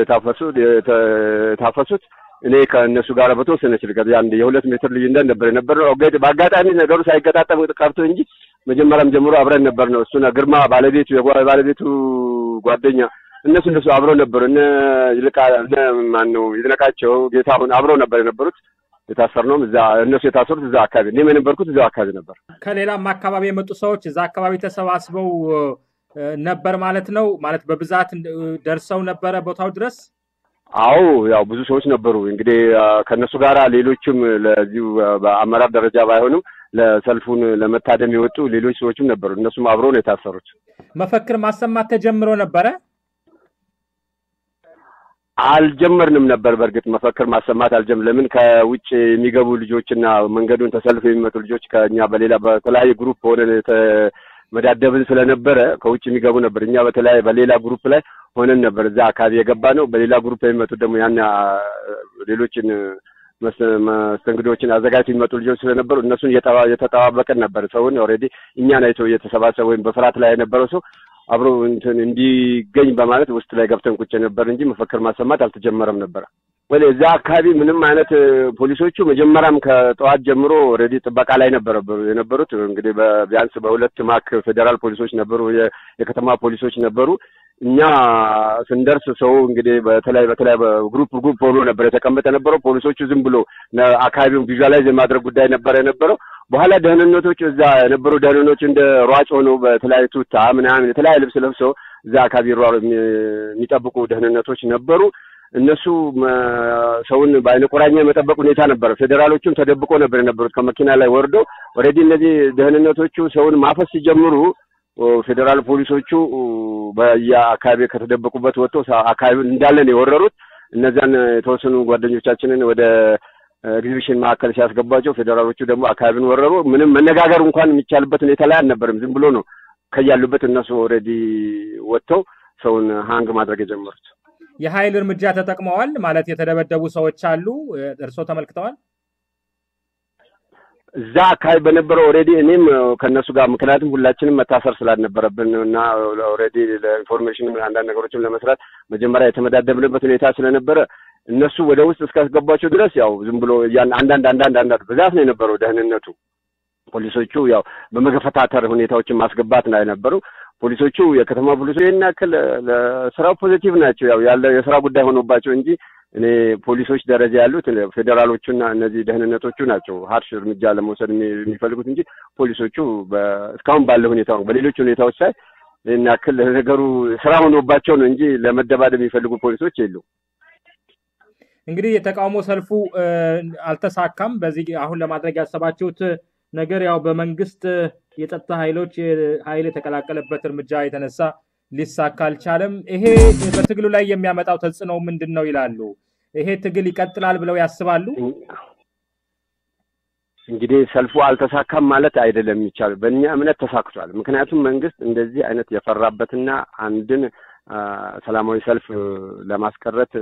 የታፈሱት እኔ ከነሱ ጋር በተወሰነ ርቀት አንድ የ2 ሜትር ልዩነት ነበር የነበርነው በአጋጣሚ ነገሩ ሳይገጣጠም ቀርቶ እንጂ መጀመሪያም ጀምሮ አብረን ነበርነው እሱና ግርማ ባለቤቱ ጓደኛ እነሱ አብረው ነበር እነ ማነው ይድነቃቸው ጌታሁን አብረው ነበር የነበሩት የታሰርነው እዛ እነሱ የታሰሩት እዛ አካባቢ እኔ የነበርኩት እዛ አካባቢ ነበር ከሌላም አካባቢ የመጡ ሰዎች እዛ አካባቢ ተሰባስበው ነበር ማለት ነው ማለት በብዛት ደርሰው ነበር ቦታው ድረስ አው ያው ብዙ ሰዎች ነበሩ እንግዲህ ከነሱ ጋራ ሌሎችም ለዚሁ በአመራር ደረጃ ባይሆንም ለሰልፉን ለመታደም የወጡ ሌሎች ሰዎችም ነበሩ እነሱም አብረው ነው የታሰሩት መፈክር ማሰማት ተጀምሮ ነበር አልጀመርንም ነበር በርግጥ መፈክር ማሰማት አልጀመር ለምን ከውጭ የሚገቡ ልጆችና መንገዱን ተሰልፈው የሚመጡ ልጆች ከኛ በሌላ በተለያየ ግሩፕ ሆነን መዳደብን ስለነበረ ከውጭ የሚገቡ ነበር እኛ በሌላ ግሩፕ ላይ ሆነን ነበር እዛ አካባቢ የገባ ነው በሌላ ግሩፕ የሚመጡ ደግሞ ያና ሌሎችን መስተንግዶችን አዘጋጅተው የሚመጡ ልጆች ስለነበሩ እነሱን የተጠባበቀን ነበር ሰውን ኦሬዲ እኛን አይተው እየተሰባሰበ ወይም በፍራት ላይ የነበረው ሰው አብሮ እንዲገኝ በማለት ውስጥ ላይ ገብተን ቁጭ ነበር እንጂ መፈክር ማሰማት አልተጀመረም ነበር ወለ እዛ አካባቢ ምንም አይነት ፖሊሶቹ መጀመሪያም ከጠዋት ጀምሮ ኦሬዲ ጥበቃ ላይ የነበሩት እንግዲህ ቢያንስ በሁለት ማክ ፌደራል ፖሊሶች ነበሩ የከተማ ፖሊሶች ነበሩ እኛ ስንደርስ ሰው እንግዲህ በተለይ በግሩፕ ሆኖ ነበር የተቀመጠ ነበረው ፖሊሶቹ ዝም ብሎ አካባቢውን ቪዥዋላይዝ የማድረግ ጉዳይ ነበረው በኋላ ደህንነቶች እዛ የነበሩ ደህንነቶች እንደ ሯጭ ሆነው በተለያዩ ቱታ ምናምን የተለያየ ልብስ ለብሰው እዛ አካባቢ የሚጠብቁ ደህንነቶች ነበሩ እነሱ ሰውን በአይነ ቁራኛ የመጠበቅ ሁኔታ ነበር ፌደራሎቹም ተደብቆ ነበር የነበሩት ከመኪና ላይ ወርዶ ኦሬዲ እነዚህ ደህንነቶቹ ሰውን ማፈስ ሲጀምሩ ፌደራል ፖሊሶቹ በየአካባቢ ከተደበቁበት ወጥተው አካባቢውን እንዳለ ነው የወረሩት እነዛን የተወሰኑ ጓደኞቻችንን ወደ ኤግዚቢሽን ማዕከል ሲያስገባቸው ፌደራሎቹ ደግሞ አካባቢውን ወረሩ ምንም መነጋገር እንኳን የሚቻልበት ሁኔታ ላይ አልነበረም ዝም ብሎ ነው ከያሉበት እነሱ ኦሬዲ ወጥተው ሰውን ሃንግ ማድረግ የጀመሩት የኃይል እርምጃ ተጠቅመዋል ማለት የተደበደቡ ሰዎች አሉ እርሶ ተመልክተዋል እዛ አካባቢ በነበረው ኦሬዲ እኔም ከነሱ ጋር ምክንያቱም ሁላችንም መታሰር ስላልነበረብንና ኦሬዲ ለኢንፎርሜሽን አንዳንድ ነገሮችን ለመስራት መጀመሪያ የተመዳደብንበት ሁኔታ ስለነበረ እነሱ ወደ ውስጥ እስካስገባቸው ድረስ ያው ዝም ብሎ አንዳንድ ብዛት ነው የነበረው ደህንነቱ ፖሊሶቹ ያው በመገፈታተር ሁኔታዎችን ማስገባት ነው የነበረው ፖሊሶቹ የከተማ ፖሊሶች የናከለ ለስራው ፖዚቲቭ ናቸው ያው ያለው የስራ ጉዳይ ሆኖባቸው እንጂ እኔ ፖሊሶች ደረጃ ያሉት ፌደራሎቹና እነዚህ ደህንነቶቹ ናቸው ሀርሽ እርምጃ ለመውሰድ የሚፈልጉት እንጂ ፖሊሶቹ እስካሁን ባለው ሁኔታ በሌሎች ሁኔታዎች ላይ የናከለ ነገሩ ስራ ሆኖባቸው ነው እንጂ ለመደባደብ የሚፈልጉ ፖሊሶች የሉም እንግዲህ የተቃውሞ ሰልፉ አልተሳካም በዚህ አሁን ለማድረግ ያሰባችሁት ነገር ያው በመንግስት የጸጥታ ኃይሎች ኃይል የተቀላቀለበት እርምጃ የተነሳ ሊሳካ አልቻለም ይሄ በትግሉ ላይ የሚያመጣው ተጽዕኖ ምንድነው ይላሉ ይሄ ትግል ይቀጥላል ብለው ያስባሉ እንግዲህ ሰልፉ አልተሳካም ማለት አይደለም ይቻላል በእኛ እምነት ተሳክቷል ምክንያቱም መንግስት እንደዚህ አይነት የፈራበትና አንድን ሰላማዊ ሰልፍ ለማስቀረት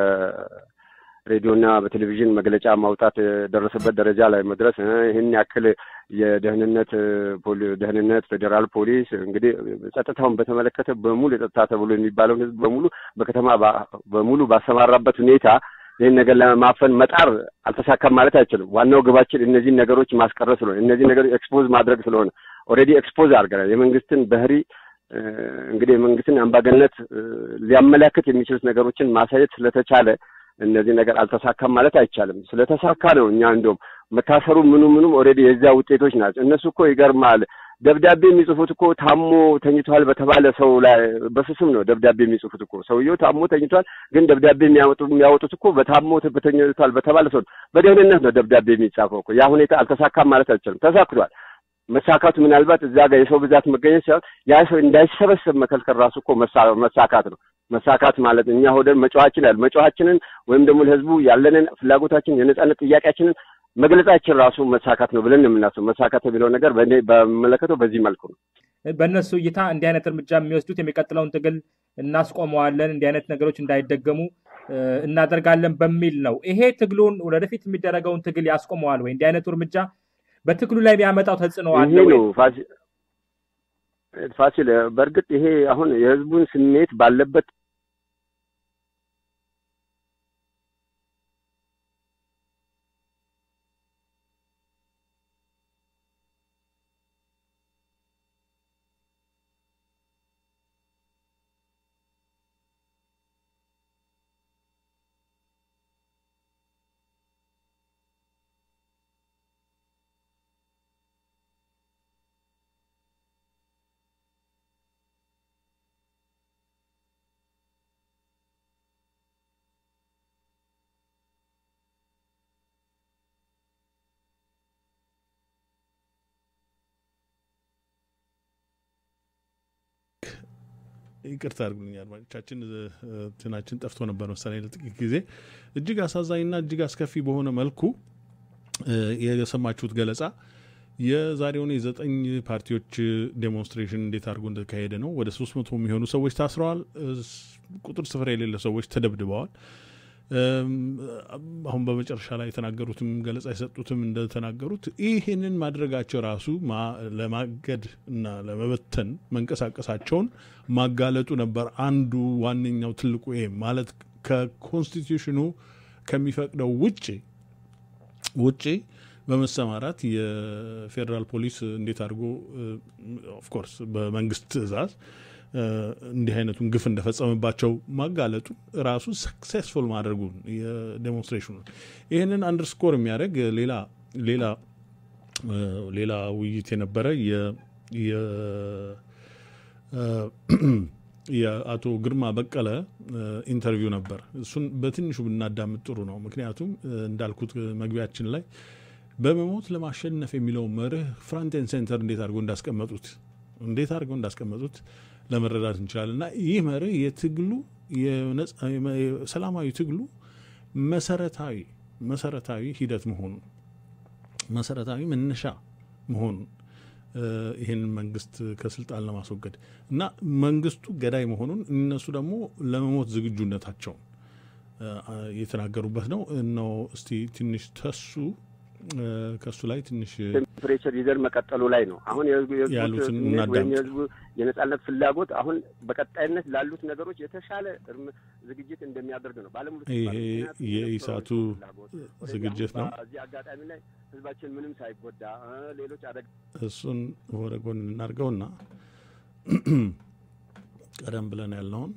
በሬዲዮና በቴሌቪዥን መግለጫ ማውጣት ደረሰበት ደረጃ ላይ መድረስ ይሄን ያክል የደህንነት ፌደራል ፖሊስ እንግዲህ ጸጥታውን በተመለከተ በሙሉ የጸጥታ ተብሎ የሚባለው ህዝብ በሙሉ በከተማ በሙሉ ባሰማራበት ሁኔታ ይሄን ነገር ለማፈን መጣር አልተሳካም ማለት አይችልም ዋናው ግባችን እነዚህ ነገሮች ማስቀረት ነው እነዚህ ነገሮች ኤክስፖዝ ማድረግ ስለሆነ ኦሬዲ ኤክስፖዝ አድርገናል የመንግስትን ባህሪ እንግዲህ የመንግስትን አምባገነንነት ሊያመላክት የሚችሉት ነገሮችን ማሳየት ስለተቻለ እነዚህ ነገር አልተሳካም ማለት አይቻልም ስለተሳካ ነው እኛ እንደውም መታሰሩ ምኑም ኦሬዲ የዛ ውጤቶች ናቸው እነሱ እኮ ይገርማል ደብዳቤ የሚጽፉት እኮ ታሞ ተኝቷል በተባለ ሰው ላይ በስስም ነው ደብዳቤ የሚጽፉት እኮ ሰውየው ታሞ ተኝቷል ግን ደብዳቤ የሚያወጡት እኮ በታሞ ተኝቷል በተባለ ሰው በደህንነት ነው ደብዳቤ የሚጻፈው እኮ ያ ሁኔታ አልተሳካም ማለት አይቻልም ተሳክቷል መሳካቱ ምናልባት እዛ ጋር የሰው ብዛት መገኘት ሲሆን ያ ሰው እንዳይሰበሰብ መከልከል ራሱ እኮ መሳካት ነው መሳካት ማለት እኛ ሆደን መጫዋችንን ወይም ደግሞ ለህዝቡ ያለንን ፍላጎታችን የነጻነት ጥያቄያችንን መግለጻችን ራሱ መሳካት ነው ብለን የምናስበው መሳካት የሚለው ነገር በመለከተው በዚህ መልኩ ነው በእነሱ እይታ እንዲህ አይነት እርምጃ የሚወስዱት የሚቀጥለውን ትግል እናስቆመዋለን እንዲህ አይነት ነገሮች እንዳይደገሙ እናደርጋለን በሚል ነው ይሄ ትግሉን ወደፊት የሚደረገውን ትግል ያስቆመዋል ወይ እንዲህ አይነቱ እርምጃ በትግሉ ላይ የሚያመጣው ተጽዕኖ አለ ወይ ፋሲል በርግጥ ይሄ አሁን የህዝቡን ስሜት ባለበት ይቅርታ አድርጉልኝ አድማጮቻችን ትናችን ጠፍቶ ነበር መሰለኝ ለጥቂት ጊዜ እጅግ አሳዛኝና እጅግ አስከፊ በሆነ መልኩ የሰማችሁት ገለጻ የዛሬውን የዘጠኝ ፓርቲዎች ዴሞንስትሬሽን እንዴት አድርጎ እንደተካሄደ ነው ወደ 300 የሚሆኑ ሰዎች ታስረዋል ቁጥር ስፍር የሌለ ሰዎች ተደብድበዋል አሁን በመጨረሻ ላይ የተናገሩትም ገለጻ የሰጡትም እንደተናገሩት ይሄንን ማድረጋቸው ራሱ ለማገድ እና ለመበተን መንቀሳቀሳቸውን ማጋለጡ ነበር አንዱ ዋነኛው ትልቁ ይሄ ማለት ከኮንስቲቲዩሽኑ ከሚፈቅደው ውጪ በመሰማራት የፌደራል ፖሊስ እንዴት አድርጎ ኦፍ ኮርስ በመንግስት ትዕዛዝ እንዲህ አይነቱን ግፍ እንደፈጸመባቸው ማጋለጡ ራሱ ሰክሰስፉል ማድረጉ የዴሞንስትሬሽኑ ይሄንን አንደርስኮር የሚያደርግ ሌላ ውይይት የነበረ የአቶ ግርማ በቀለ ኢንተርቪው ነበር እሱን በትንሹ ብናዳምጥ ጥሩ ነው ምክንያቱም እንዳልኩት መግቢያችን ላይ በመሞት ለማሸነፍ የሚለው መርህ ፍራንት ኤንድ ሴንተር እንዴት አድርገው እንዳስቀመጡት ለመረዳት እንችላለንና ይህ መርህ የትግሉ የሰላማዊ ትግሉ መሰረታዊ ሂደት መሆኑን መሰረታዊ መነሻ መሆኑን ይሄን መንግስት ከስልጣን ለማስወገድ እና መንግስቱ ገዳይ መሆኑን እነሱ ደግሞ ለመሞት ዝግጁነታቸው የተናገሩበት ነው እስቲ ትንሽ ከሱ ላይ ትንሽ ቴምፕሬቸር ይዘር መቀጠሉ ላይ ነው አሁን የህዝቡ የነጻነት ፍላጎት አሁን በቀጣይነት ላሉት ነገሮች የተሻለ ዝግጅት እንደሚያደርግ ነው ባለሙሉ የኢሳቱ ዝግጅት ነው እዚህ አጋጣሚ ላይ ህዝባችን ምንም ሳይጎዳ ሌሎች እሱን ወደ ጎን እናርገውና ቀደም ብለን ያለውን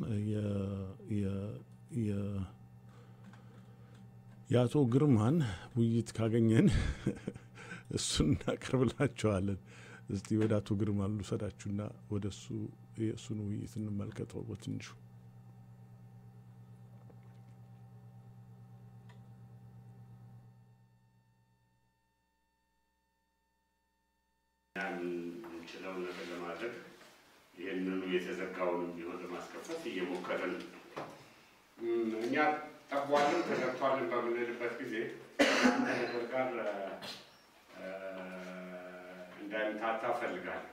ያቶ ግርማን ውይይት ካገኘን እሱን እናቀርብላችኋለን እስቲ ወደ አቶ ግርማ ልውሰዳችሁና ወደሱ የእሱን ውይይት እንመልከተው በትንሹ እንችለው ነገር ለማድረግ ይህንን የተዘጋውን ቢሆን ለማስከፈት እየሞከረን እኛ ተቋም ተዘግቷል በምንልበት ጊዜ ነገር ጋር እንዳይምታታ ፈልጋለሁ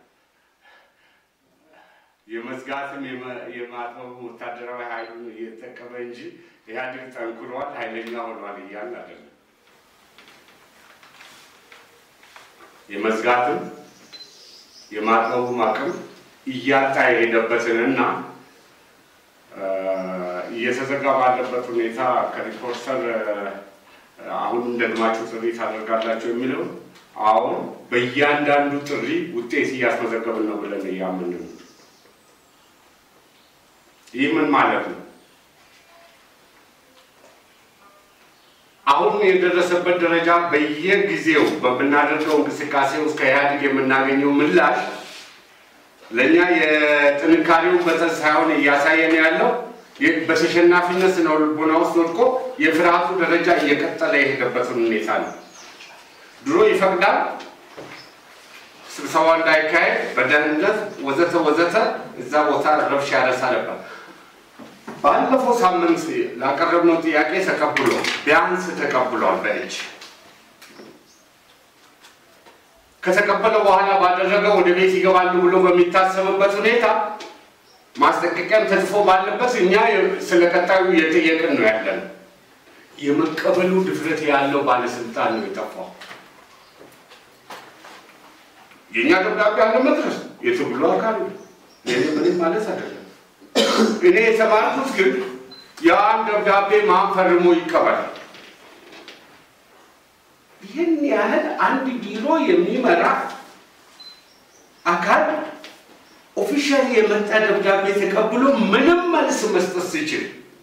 የመዝጋትም የማጥበብ ወታደራዊ ኃይሉን እየተጠቀመ እንጂ ኢህአዴግ ጠንክሯል ኃይለኛ ሆኗል እያልን አይደለም የመዝጋትም የማጥበቡም አቅም እያጣ የሄደበትንና እየተዘጋ ባለበት ሁኔታ ከሪፖርተር አሁን ደግማችሁ ጥሪ ታደርጋላችሁ የሚለው አሁን በእያንዳንዱ ጥሪ ውጤት እያስመዘገብን ነው ብለን እያመንን ይህ ምን ማለት ነው አሁን የደረሰበት ደረጃ በየጊዜው በምናደርገው እንቅስቃሴ ውስጥ ከኢህአዴግ የምናገኘው ምላሽ ለኛ የጥንካሬው መጠን ሳይሆን እያሳየን ያለው በተሸናፊነት ነው ልቦና ውስጥ ወድቆ የፍርሃቱ ደረጃ እየቀጠለ የሄደበትን ሁኔታ ነው ድሮ ይፈቅዳል ስብሰባ እንዳይካሄድ በደህንነት ወዘተ እዛ ቦታ ረብሻ ያነሳ ነበር ባለፈው ሳምንት ላቀረብነው ጥያቄ ተቀብሎ ቢያንስ ተቀብሏል በእጅ ከተቀበለ በኋላ ባደረገው ወደ ቤት ይገባሉ ብሎ በሚታሰብበት ሁኔታ ማስጠንቀቂያም ተጽፎ ባለበት እኛ ስለቀጣዩ የጠየቅን ነው ያለን የመቀበሉ ድፍረት ያለው ባለስልጣን ነው የጠፋው የኛ ደብዳቤ አለ መድረስ የትግሉ አካል ምንም ማለት አይደለም እኔ የተማርኩት ግን ያን ደብዳቤ ማን ፈርሞ ይቀበል ይህን ያህል አንድ ቢሮ የሚመራ አካል ኦፊሻሊ የመጣ ደብዳቤ ተቀብሎ ምንም መልስ መስጠት ሲችል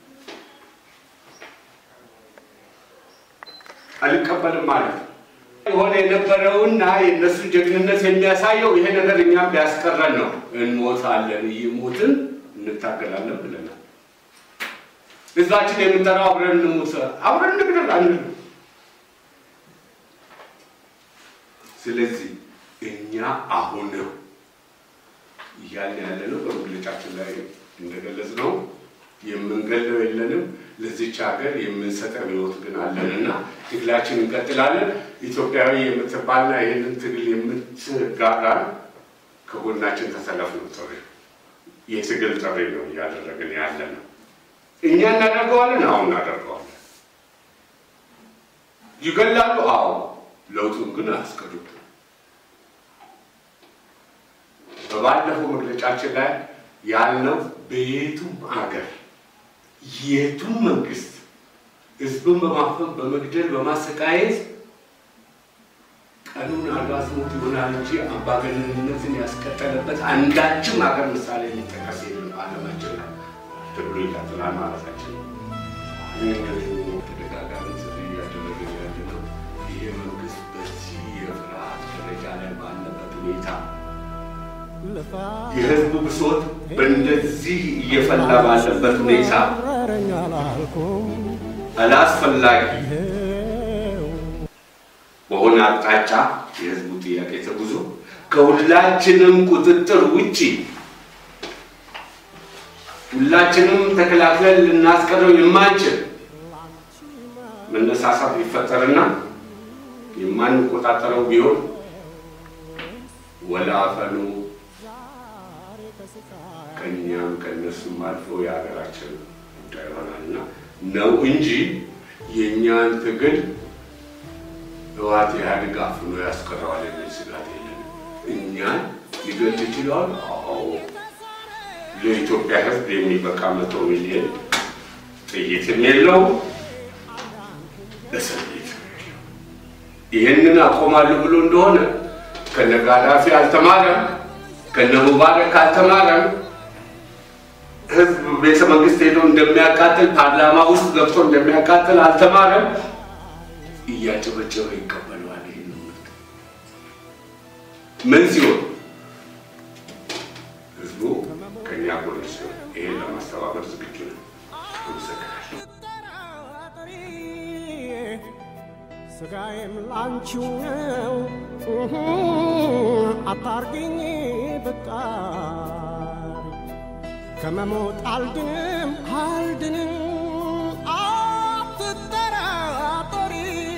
አልቀበልም ማለት የሆነ የነበረውና የነሱ ጀግንነት የሚያሳየው ይሄ ነገር እኛም ቢያስቀረን ነው እንሞታለን ይሞትን እንታገላለን ብለናል ህዝባችን የምንጠራው አብረን እንሞት አብረን እንግደል አንል ስለዚህ እኛ አሁን ያለ ያለነው በመግለጫችን ላይ እንደገለጽነው የምንገለው የለንም ለዚች ሀገር የምንሰጠው ህይወት ግን አለንና ትግላችን እንቀጥላለን ኢትዮጵያዊ የምትባልና ይህንን ትግል የምትጋራ ከጎናችን ተሰለፉ ጥሪ የትግል ጥሪ ነው ያደረግን ያለነው እኛ እናደርገዋለን አሁን እናደርገዋለን ይገላሉ አዎ ለውጡን ግን አስቀሩት በባለፈው መግለጫችን ላይ ያልነው በየቱም ሀገር የቱም መንግስት ህዝብን በማፈን በመግደል በማሰቃየት ቀኑን አልባስሞት ይሆናል እንጂ አምባገነንነትን ያስቀጠለበት አንዳችም ሀገር ምሳሌ የሚጠቀስ የለም ዓለማችን ላይ ተብሎ ይቀጥላል ማለታችን ተደጋጋሚ ጥሪ እያደረግን ያለነው ይሄ መንግስት በዚህ የፍርሃት ደረጃ ላይ ባለበት ሁኔታ የህዝቡ ብሶት በእንደዚህ እየፈላ ባለበት ሁኔታ አላስፈላጊ በሆነ አቅጣጫ የህዝቡ ጥያቄ ተጉዞ ከሁላችንም ቁጥጥር ውጪ ሁላችንም ተከላክለን ልናስቀረው የማንችል መነሳሳት ሊፈጠርና የማንቆጣጠረው ቢሆን ወላፈኑ ከኛም ከነሱም አልፎ የሀገራችን ጉዳይ ሆናልና ነው እንጂ የኛን ትግል ህወሓት ኢህአዴግ አፍኖ ያስቀረዋል የሚል ስጋት የለም እኛን ሊገል ይችላል አዎ ለኢትዮጵያ ህዝብ የሚበቃ 100 ሚሊዮን ጥይት የለው ለሰልፍ ይሄንን አቆማለሁ ብሎ እንደሆነ ከነጋዳፊ አልተማረም ከነሙባረክ አልተማረም ህዝብ ቤተ መንግስት ሄዶ እንደሚያቃጥል ፓርላማ ውስጥ ገብቶ እንደሚያቃጥል አልተማረም እያጨበጨበ ይቀበላል ይሄንን ምን ሲሆን ህዝቡ ከኛ ጎን ሲሆን ይሄን ለማስተባበር ዝግጁ ነው ስጋዬም ላንቺው ነው አታርጊኝ በቃ ከመሞት አልድንም አትጠራጠሪ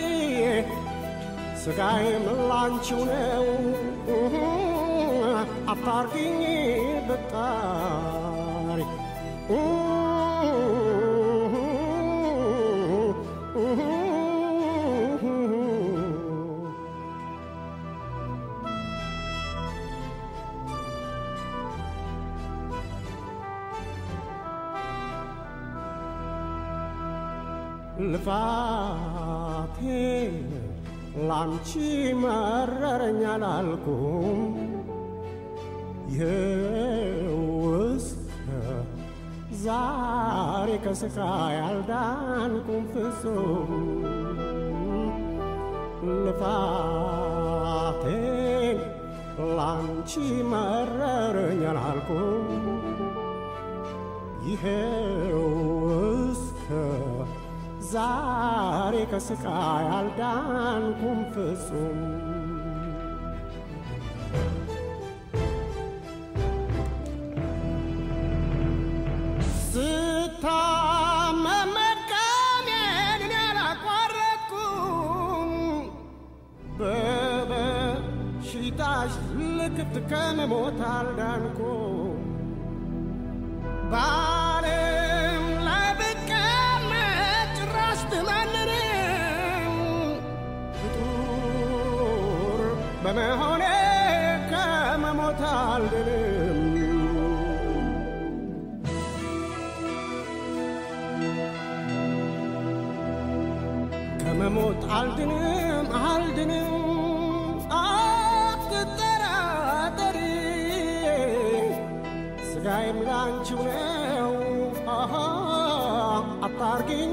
ስጋዬም ላንቺው ነው አታርጊኝ በቃ ልፋቴ ላንቺ መረረኛ ላልኩም እስከ ዛሬ ከስቃይ አልዳንኩም ፍጹም ልፋቴ ላንቺ መረረኛ ላልኩም እስከ ዛሬ ከስቃይ አልዳንኩም ፍጹም ስታመም መድከሜን ያላቋረጥኩም በበሽታሽ ልክፍት ከመሞት አልዳንኩም ባለም ላይ ብቀመጥ ጭራሽ ትመንንም ፍጡር በመሆኔ ከመሞት አልድንም ከመሞት አልድንም አትጠራጠሪ ስጋዬም ላንቺው ነው አታርጊኝ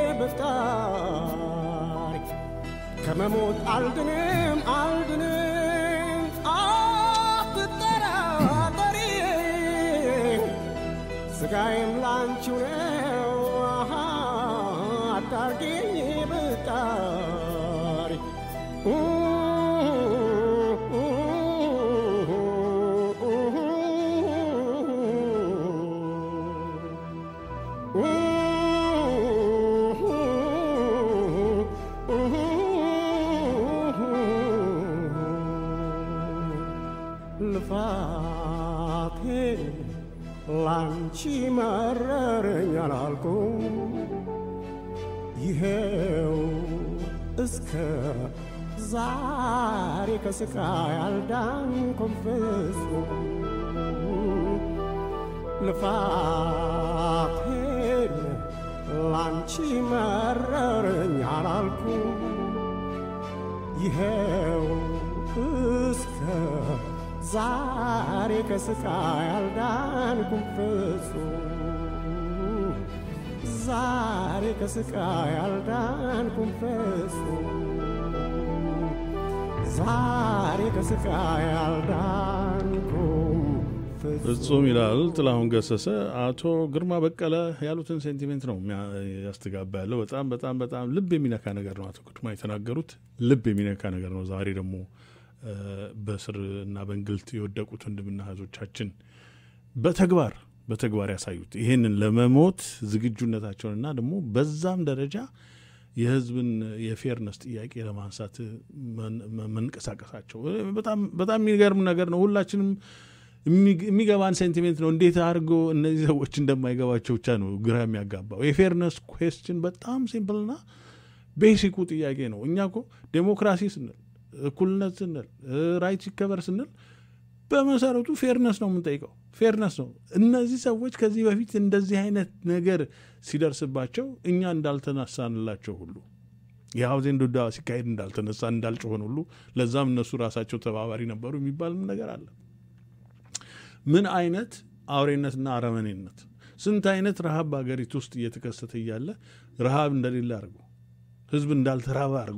በቃሪ ከመሞት አልድንም አትጠራጠሪ ስጋዬም ላንቺው ነው አታርጊኝ በቃሪ አላልኩም ይሄው እስከ ዛሬ ከስቃይ አልዳንኩም ፍጹም ልፋቴን ላንቺ መረረኝ አላልኩም ይሄው እስከ ዛሬ ከስቃይ አልዳንኩም ፍጹም ዛሬ ከስቃይ አልዳንኩም ፍጹም ዛሬ ከስቃይ አልዳንኩም ፍጹም ይላል ጥላሁን ገሰሰ። አቶ ግርማ በቀለ ያሉትን ሴንቲሜንት ነው ያስተጋባ ያለው። በጣም በጣም በጣም ልብ የሚነካ ነገር ነው አቶ ግርማ የተናገሩት። ልብ የሚነካ ነገር ነው። ዛሬ ደግሞ በስር እና በእንግልት የወደቁት ወንድምና እህቶቻችን በተግባር ያሳዩት ይሄንን ለመሞት ዝግጁነታቸውንና ደግሞ በዛም ደረጃ የህዝብን የፌርነስ ጥያቄ ለማንሳት መንቀሳቀሳቸው በጣም የሚገርም ነገር ነው። ሁላችንም የሚገባን ሴንቲሜንት ነው። እንዴት አድርጎ እነዚህ ሰዎች እንደማይገባቸው ብቻ ነው ግራ የሚያጋባው። የፌርነስ ኩዌስችን በጣም ሲምፕልና ቤሲኩ ጥያቄ ነው። እኛ እኮ ዴሞክራሲ ስንል እኩልነት ስንል ራይት ይከበር ስንል በመሰረቱ ፌርነስ ነው የምንጠይቀው። ፌርነስ ነው። እነዚህ ሰዎች ከዚህ በፊት እንደዚህ አይነት ነገር ሲደርስባቸው እኛ እንዳልተነሳንላቸው ሁሉ የሀውዜን ዱዳ ሲካሄድ እንዳልተነሳ እንዳልጮሆን ሁሉ ለዛም እነሱ ራሳቸው ተባባሪ ነበሩ የሚባልም ነገር አለ። ምን አይነት አውሬነትና አረመኔነት! ስንት አይነት ረሃብ በአገሪቱ ውስጥ እየተከሰተ እያለ ረሃብ እንደሌለ አድርጎ ህዝብ እንዳልተራበ አድርጎ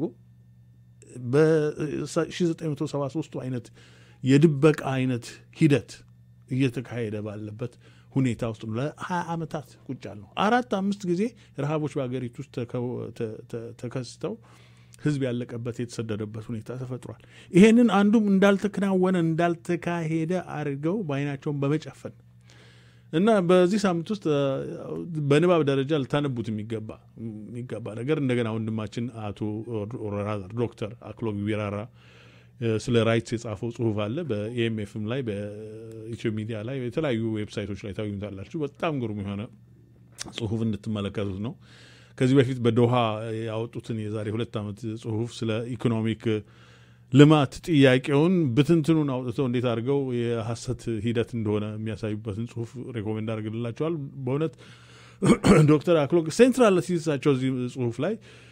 በ1973 አይነት የድበቃ አይነት ሂደት እየተካሄደ ባለበት ሁኔታ ውስጥ ለ20 ዓመታት ቁጭ ያለው 4-5 ጊዜ ረሃቦች በአገሪቱ ውስጥ ተከስተው ህዝብ ያለቀበት የተሰደደበት ሁኔታ ተፈጥሯል። ይሄንን አንዱም እንዳልተከናወነ እንዳልተካሄደ አድርገው በአይናቸውን በመጨፈን እና በዚህ ሳምንት ውስጥ በንባብ ደረጃ ልታነቡት የሚገባ ነገር እንደገና ወንድማችን አቶ ዶክተር አክሎግ ቢራራ ስለ ራይትስ የጻፈው ጽሁፍ አለ። በኤምኤፍም ላይ በኢትዮ ሚዲያ ላይ የተለያዩ ዌብሳይቶች ላይ ታገኙታላችሁ። በጣም ግሩም የሆነ ጽሁፍ እንድትመለከቱት ነው። ከዚህ በፊት በዶሃ ያወጡትን የዛሬ 2 ዓመት ጽሁፍ ስለ ኢኮኖሚክ ልማት ጥያቄውን ብትንትኑን አውጥተው እንዴት አድርገው የሐሰት ሂደት እንደሆነ የሚያሳዩበትን ጽሁፍ ሬኮሜንድ አድርግላቸዋል። በእውነት ዶክተር አክሎግ ሴንትራል ሲሳቸው እዚህ ጽሁፍ ላይ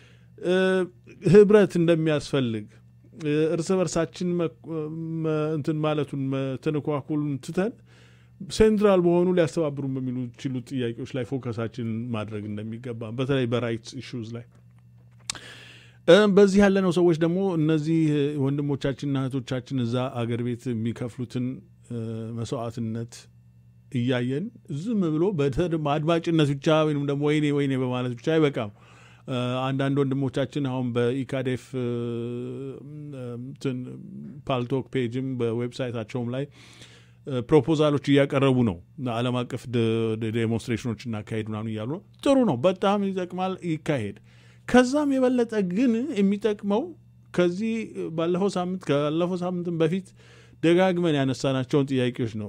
ህብረት እንደሚያስፈልግ እርስ በርሳችን እንትን ማለቱን ተነኳኩሉን ትተን ሴንትራል በሆኑ ሊያስተባብሩን በሚችሉ ጥያቄዎች ላይ ፎከሳችን ማድረግ እንደሚገባ በተለይ በራይትስ ኢሹዝ ላይ በዚህ ያለነው ሰዎች ደግሞ እነዚህ ወንድሞቻችንና እህቶቻችን እዛ አገር ቤት የሚከፍሉትን መስዋዕትነት እያየን ዝም ብሎ በአድማጭነት ብቻ ወይንም ደግሞ ወይኔ በማለት ብቻ አይበቃም። አንዳንድ ወንድሞቻችን አሁን በኢካዴፍ ፓልቶክ ፔጅም በዌብሳይታቸውም ላይ ፕሮፖዛሎች እያቀረቡ ነው። ዓለም አቀፍ ዴሞንስትሬሽኖች እናካሄድ ምናምን እያሉ ነው። ጥሩ ነው፣ በጣም ይጠቅማል፣ ይካሄድ። ከዛም የበለጠ ግን የሚጠቅመው ከዚህ ባለፈው ሳምንትም በፊት ደጋግመን ያነሳናቸውን ጥያቄዎች ነው።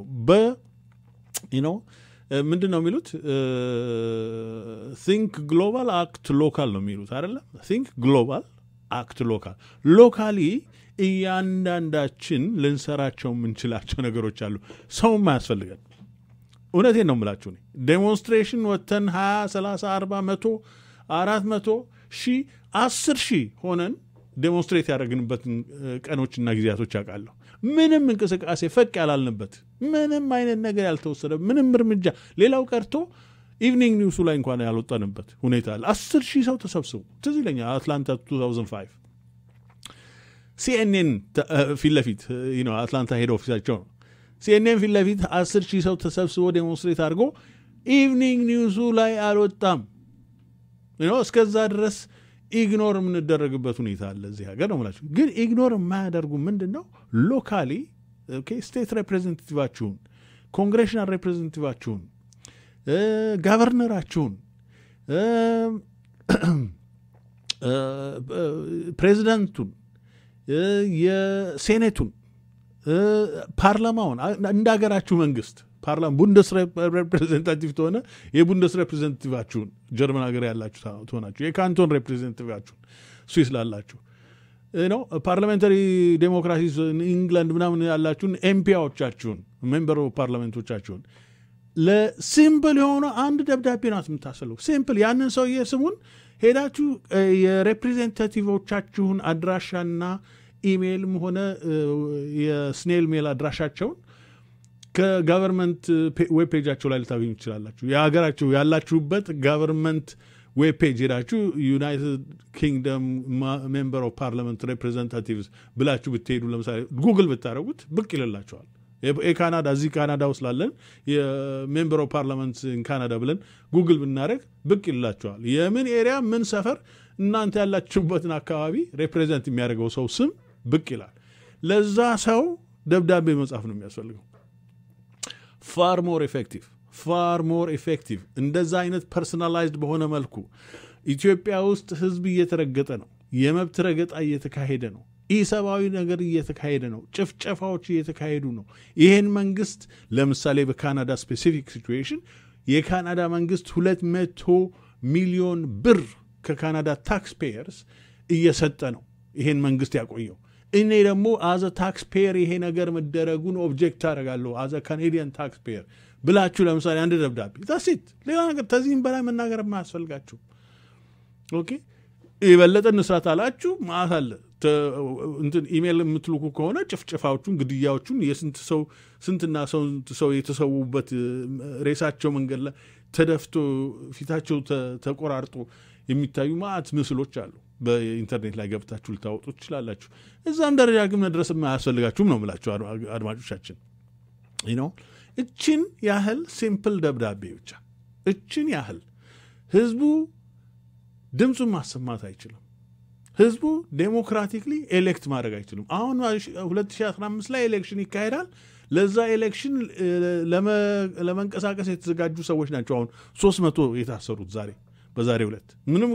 ምንድን ነው የሚሉት? ቲንክ ግሎባል አክት ሎካል ነው የሚሉት አይደለም? ቲንክ ግሎባል አክት ሎካል። ሎካሊ እያንዳንዳችን ልንሰራቸው የምንችላቸው ነገሮች አሉ። ሰውም አያስፈልገን። እውነቴን ነው የምላችሁ። ዴሞንስትሬሽን ወተን 20 30 40 100 400 ሺህ 10 ሺህ ሆነን ዴሞንስትሬት ያደረግንበትን ቀኖችና ጊዜያቶች ያውቃለሁ። ምንም እንቅስቃሴ ፈቅ ያላልንበት፣ ምንም አይነት ነገር ያልተወሰደ፣ ምንም እርምጃ ሌላው ቀርቶ ኢቭኒንግ ኒውሱ ላይ እንኳን ያልወጣንበት ሁኔታ አለ። 10 ሺህ ሰው ተሰብስቦ ትዝ ይለኛል አትላንታ 2005 ሲኤንኤን ፊት ለፊት አትላንታ ሄድ ኦፊሳቸው ነው። ሲኤንኤን ፊት ለፊት 10 ሺህ ሰው ተሰብስቦ ዴሞንስትሬት አድርጎ ኢቭኒንግ ኒውሱ ላይ አልወጣም። እስከዛ ድረስ ኢግኖር የምንደረግበት ሁኔታ አለ እዚህ ሀገር ነው የምላችሁ። ግን ኢግኖር የማያደርጉ ምንድን ነው ሎካሊ ስቴት ሬፕሬዘንታቲቫችሁን፣ ኮንግሬሽናል ሬፕሬዘንታቲቫችሁን፣ ጋቨርነራችሁን፣ ፕሬዚዳንቱን፣ የሴኔቱን፣ ፓርላማውን እንደ ሀገራችሁ መንግስት ፓርላማ ቡንደስ ሪፕሬዘንታቲቭ ተሆነ የቡንደስ ሪፕሬዘንታቲቫችሁን ጀርመን ሀገር ያላችሁ ተሆናችሁ የካንቶን ሪፕሬዘንታቲቫችሁን ስዊስ ላላችሁ ነው ፓርላሜንታሪ ዴሞክራሲ ኢንግላንድ ምናምን ያላችሁን ኤምፒዎቻችሁን ሜምበር ኦፍ ፓርላሜንቶቻችሁን ለሲምፕል የሆነ አንድ ደብዳቤ ናት የምታሰለው ሲምፕል ያንን ሰውዬ ስሙን ሄዳችሁ የሪፕሬዘንታቲቮቻችሁን አድራሻና ኢሜይልም ሆነ የስኔል ሜል አድራሻቸውን ከጋቨርንመንት ዌብ ፔጃቸው ላይ ልታገኙ ትችላላችሁ የሀገራችሁ ያላችሁበት ጋቨርንመንት ዌብ ፔጅ ሄዳችሁ ዩናይትድ ኪንግደም ሜምበር ኦፍ ፓርላመንት ሪፕሬዘንታቲቭስ ብላችሁ ብትሄዱ ለምሳሌ ጉግል ብታረጉት ብቅ ይልላችኋል የካናዳ እዚህ ካናዳ ውስጥ ላለን የሜምበር ኦፍ ፓርላመንት ካናዳ ብለን ጉግል ብናረግ ብቅ ይልላችኋል የምን ኤሪያ ምን ሰፈር እናንተ ያላችሁበትን አካባቢ ሪፕሬዘንት የሚያደርገው ሰው ስም ብቅ ይላል ለዛ ሰው ደብዳቤ መጻፍ ነው የሚያስፈልገው far more effective እንደዛ አይነት ፐርሰናላይዝድ በሆነ መልኩ ኢትዮጵያ ውስጥ ህዝብ እየተረገጠ ነው የመብት ረገጣ እየተካሄደ ነው ኢሰባዊ ነገር እየተካሄደ ነው ጭፍጨፋዎች እየተካሄዱ ነው ይሄን መንግስት ለምሳሌ በካናዳ ስፔሲፊክ ሲቹዌሽን የካናዳ መንግስት 200 ሚሊዮን ብር ከካናዳ ታክስ ፔየርስ እየሰጠ ነው ይሄን መንግስት ያቆየው እኔ ደግሞ አዘ ታክስ ፔየር ይሄ ነገር መደረጉን ኦብጀክት አደርጋለሁ አዘ ካናዲያን ታክስ ፔየር ብላችሁ ለምሳሌ አንድ ደብዳቤ ታሲት ሌላ ነገር ተዚህም በላይ መናገር ማያስፈልጋችሁ ኦኬ ይበለጠ ንስራት አላችሁ ማአለ እንትን ኢሜል የምትልኩ ከሆነ ጭፍጭፋዎቹን ግድያዎቹን የስንት ሰው ስንትና ሰው የተሰውበት ሬሳቸው መንገድ ላይ ተደፍቶ ፊታቸው ተቆራርጦ የሚታዩ ማአት ምስሎች አሉ በኢንተርኔት ላይ ገብታችሁ ልታወጡ ትችላላችሁ እዛም ደረጃ ግን መድረስ ማያስፈልጋችሁም ነው የምላችሁ አድማጮቻችን እቺን ያህል ሲምፕል ደብዳቤ ብቻ እቺን ያህል ህዝቡ ድምፁን ማሰማት አይችልም ህዝቡ ዴሞክራቲክሊ ኤሌክት ማድረግ አይችልም አሁን 2015 ላይ ኤሌክሽን ይካሄዳል ለዛ ኤሌክሽን ለመንቀሳቀስ የተዘጋጁ ሰዎች ናቸው አሁን 300 የታሰሩት በዛሬው ዕለት ምንም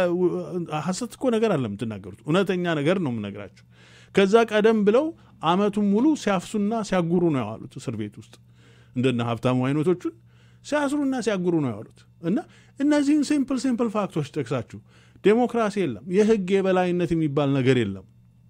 ሐሰት እኮ ነገር አይደለም ተናገሩት እውነተኛ ነገር ነው የምነግራችሁ ከዛ ቀደም ብለው አመቱን ሙሉ ሲያፍሱና ሲያጉሩ ነው ያሉት እስር ቤት ውስጥ እንደና ሀብታሙ አይነቶቹን ሲያስሩና ሲያጉሩ ነው ያሉት እና እነዚህን ሲምፕል ፋክቶች ተክሳችሁ ዴሞክራሲ የለም የህግ የበላይነት የሚባል ነገር የለም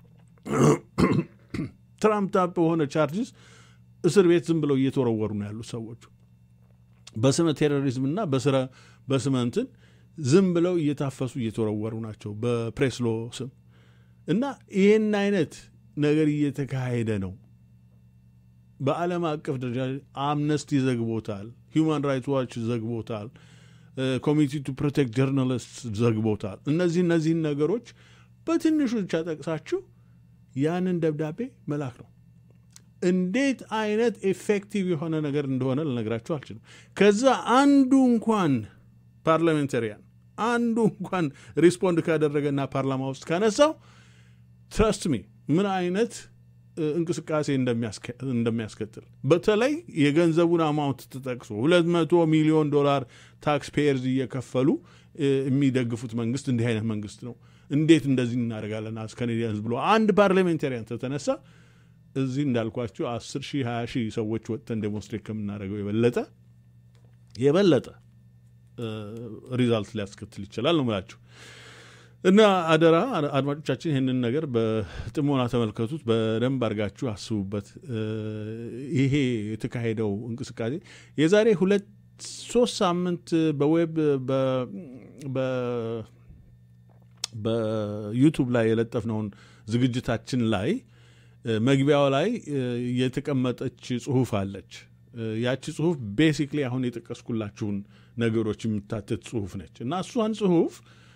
ትራምፕ ታፕ ሆነ ቻርጅስ እስር ቤት ዝም ብለው እየተወረወሩ ነው ያሉት ሰዎች በስመ ቴሮሪዝምና በስመ እንትን ዝም ብለው እየታፈሱ እየተወረወሩ ናቸው በፕሬስሎ ስም እና ይሄን አይነት ነገር እየተካሄደ ነው በዓለም አቀፍ ደረጃ አምነስቲ ዘግቦታል ሁማን ራይትስ ዋች ዘግቦታል ኮሚቲ ቱ ፕሮቴክት ጆርናሊስት ዘግቦታል እነዚህ ነገሮች በትንሹ ብቻ ጠቅሳችሁ ያንን ደብዳቤ መላክ ነው እንዴት አይነት ኢፌክቲቭ የሆነ ነገር እንደሆነ ልነግራችሁ አልችልም ከዛ አንዱ እንኳን ፓርላሜንታሪያን አንዱ እንኳን ሪስፖንድ ካደረገና ፓርላማ ውስጥ ካነሳው ትረስት ሚ ምን አይነት እንቅስቃሴ እንደሚያስከትል በተለይ የገንዘቡን አማውንት ተጠቅሶ $200 ሚሊዮን ታክስ ፔየርስ እየከፈሉ የሚደግፉት መንግስት እንዲህ አይነት መንግስት ነው እንዴት እንደዚህ እናደርጋለን አስከኔዲያንስ ብሎ አንድ ፓርላሜንታሪያን ተነሳ እዚህ እንዳልኳችሁ 10,000 20,000 ሰዎች ወጥተን ዴሞንስትሬት ከምናደርገው የበለጠ ሪዛልት ሊያስከትል ይችላል ነው ማለት እና አደራ አድማጮቻችን ይሄንን ነገር በጥሞና ተመልከቱት በደንብ አርጋችሁ አስቡበት ይሄ የተካሄደው እንቅስቃሴ የዛሬ 2-3 ሳምንት በዌብ በዩቲዩብ ላይ የለጠፍነውን ዝግጅታችን ላይ መግቢያው ላይ የተቀመጠች ጽሁፍ አለች ያቺ ጽሁፍ ቤሲክሊ አሁን የጠቀስኩላችሁን ነገሮች የምታተት ጽሁፍ ነች እና እሷን ጽሁፍ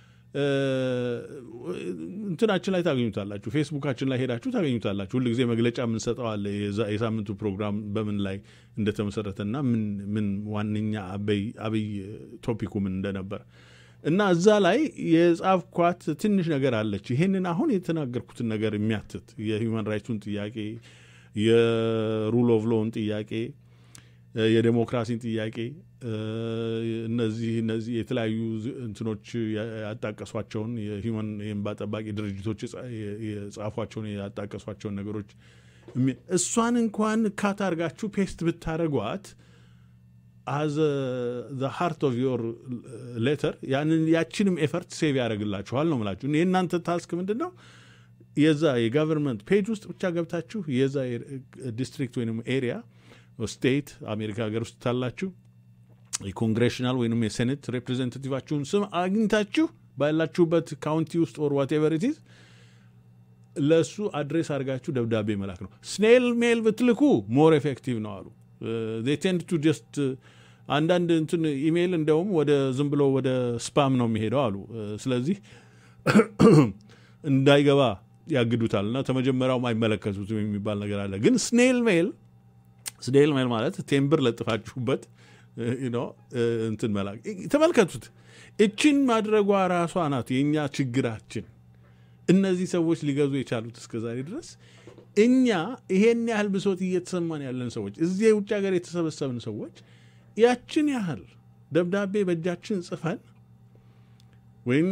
እንትናችን ላይ ታገኙታላችሁ ፌስቡካችን ላይ ሄዳችሁ ታገኙታላችሁ ሁሉ ጊዜ መግለጫ ምን ሰጠው አለ የሳምንቱ ፕሮግራም በምን ላይ እንደተመሰረተና ምን ዋንኛ አብይ ቶፒኩ ምን እንደነበር እና እዛ ላይ የጻፍኳት ትንሽ ነገር አለች ይሄንን አሁን የተናገርኩትን ነገር የሚያትት የሂውማን ራይትሱን ጥያቄ የሩል ኦፍ ሎውን ጥያቄ የዲሞክራሲን ጥያቄ እነዚህ የተለያዩ እንትኖች ያጣቀሷቸውን የሂውማን ኤምባ ጠባቂ ድርጅቶች የጻፏቸውን ያጣቀሷቸውን ነገሮች እሷን እንኳን ካታርጋችሁ ፔስት ብታረጓት as the heart of your letter ያችንም ኤፈርት ሴቭ ያደርግላችኋል ነው የምላችሁ። የእናንተ ታስክ ምንድነው? የዛ የጋቨርንመንት ፔጅ ውስጥ ብቻ ገብታችሁ የዛ ዲስትሪክት ወይንም ኤሪያ ስቴት አሜሪካ ሀገር ውስጥ ታላችሁ የኮንግሬሽናል ወይንም የሴኔት ሪፕሬዘንታቲቫችሁን ስም አግኝታችሁ ባላችሁበት ካውንቲ ውስጥ or whatever it is ለሱ አድሬስ አድርጋችሁ ደብዳቤ መላክ ነው። ስኔል ሜል ብትልኩ ሞር ኤፌክቲቭ ነው አሉ። they tend to just አንዳንድ እንትን ኢሜል እንደውም ወደ ዝም ብሎ ወደ ስፓም ነው የሚሄደው አሉ። ስለዚህ እንዳይገባ ያግዱታልና ተመጀመሪያው ማይመለከቱት የሚባል ነገር አለ። ግን ስኔል ሜል ማለት ቴምብር ለጥፋችሁበት እንትን መላክ ተመልከቱት። እቺን ማድረጓ ራሷ ናት የኛ ችግራችን። እነዚህ ሰዎች ሊገዙ የቻሉት እስከዛሬ ድረስ እኛ ይሄን ያህል ብሶት እየተሰማን ያለን ሰዎች እዚህ ውጭ ሀገር የተሰበሰብን ሰዎች ያችን ያህል ደብዳቤ በእጃችን ጽፈን ወይን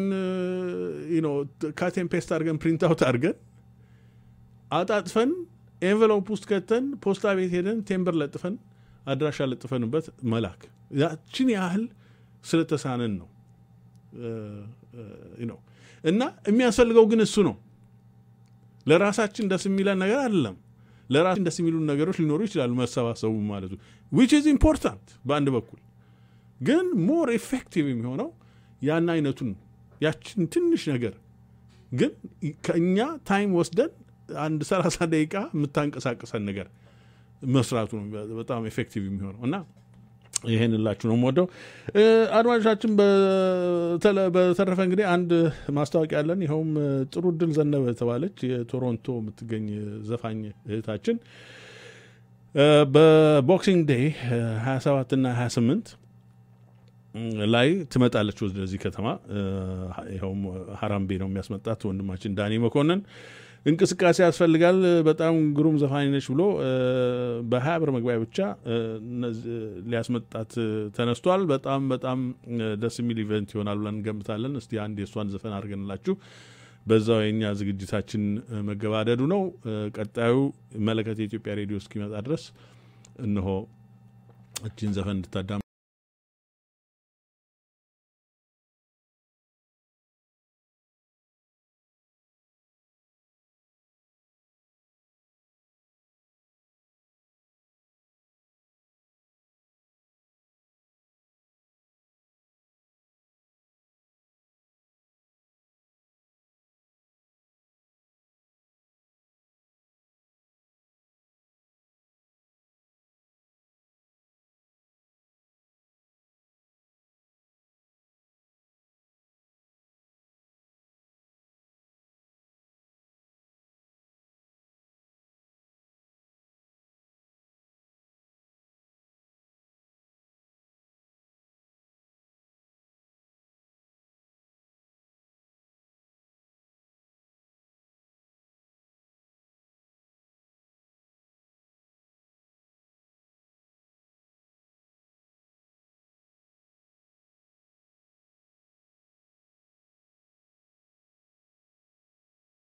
ካት ኤንድ ፔስት አድርገን ፕሪንት አውት አድርገን አጣጥፈን ኤንቨሎፕ ውስጥ ከተን ፖስታ ቤት ሄደን ቴምብር ለጥፈን አድራሻ ለጥፈንበት መላክ ያችን ያህል ስለተሳነን ነው እና የሚያስፈልገው ግን እሱ ነው። ለራሳችን ደስ የሚለን ነገር አይደለም። ለራሳችን ደስ የሚሉን ነገሮች ሊኖሩ ይችላሉ መሰባሰቡ ማለቱ which is important በአንድ በኩል ግን more effective የሚሆነው ያን አይነቱን ያችን ትንሽ ነገር ግን ከኛ ታይም ወስደን አንድ 30 ደቂቃ የምታንቀሳቀሰን ነገር መስራቱ ነው በጣም ኤፌክቲቭ የሚሆነው እና ይሄንላችሁ ነው የምወደው። አድማጮቻችን በተረፈ እንግዲህ አንድ ማስታወቂያ አለን። ይሄውም ጥሩ ድል ዘነበ ተባለች የቶሮንቶ የምትገኝ ዘፋኝ እህታችን በቦክሲንግ ዴይ 27 እና 28 ላይ ትመጣለች ወደዚህ ከተማ። ይሄውም ሀራምቤ ነው የሚያስመጣት ወንድማችን ዳኒ መኮንን። እንቅስቃሴ ያስፈልጋል በጣም ግሩም ዘፋኝ ነች ብሎ በ20 ብር መግቢያ ብቻ ሊያስመጣት ተነስቷል። በጣም ደስ የሚል ኢቨንት ይሆናል ብለን እንገምታለን። እስቲ አንድ የሷን ዘፈን አድርገንላችሁ በዛው የኛ ዝግጅታችን መገባደዱ ነው። ቀጣዩ መለከት የኢትዮጵያ ሬዲዮ እስኪመጣ ድረስ እነሆ እቺን ዘፈን እንድታዳም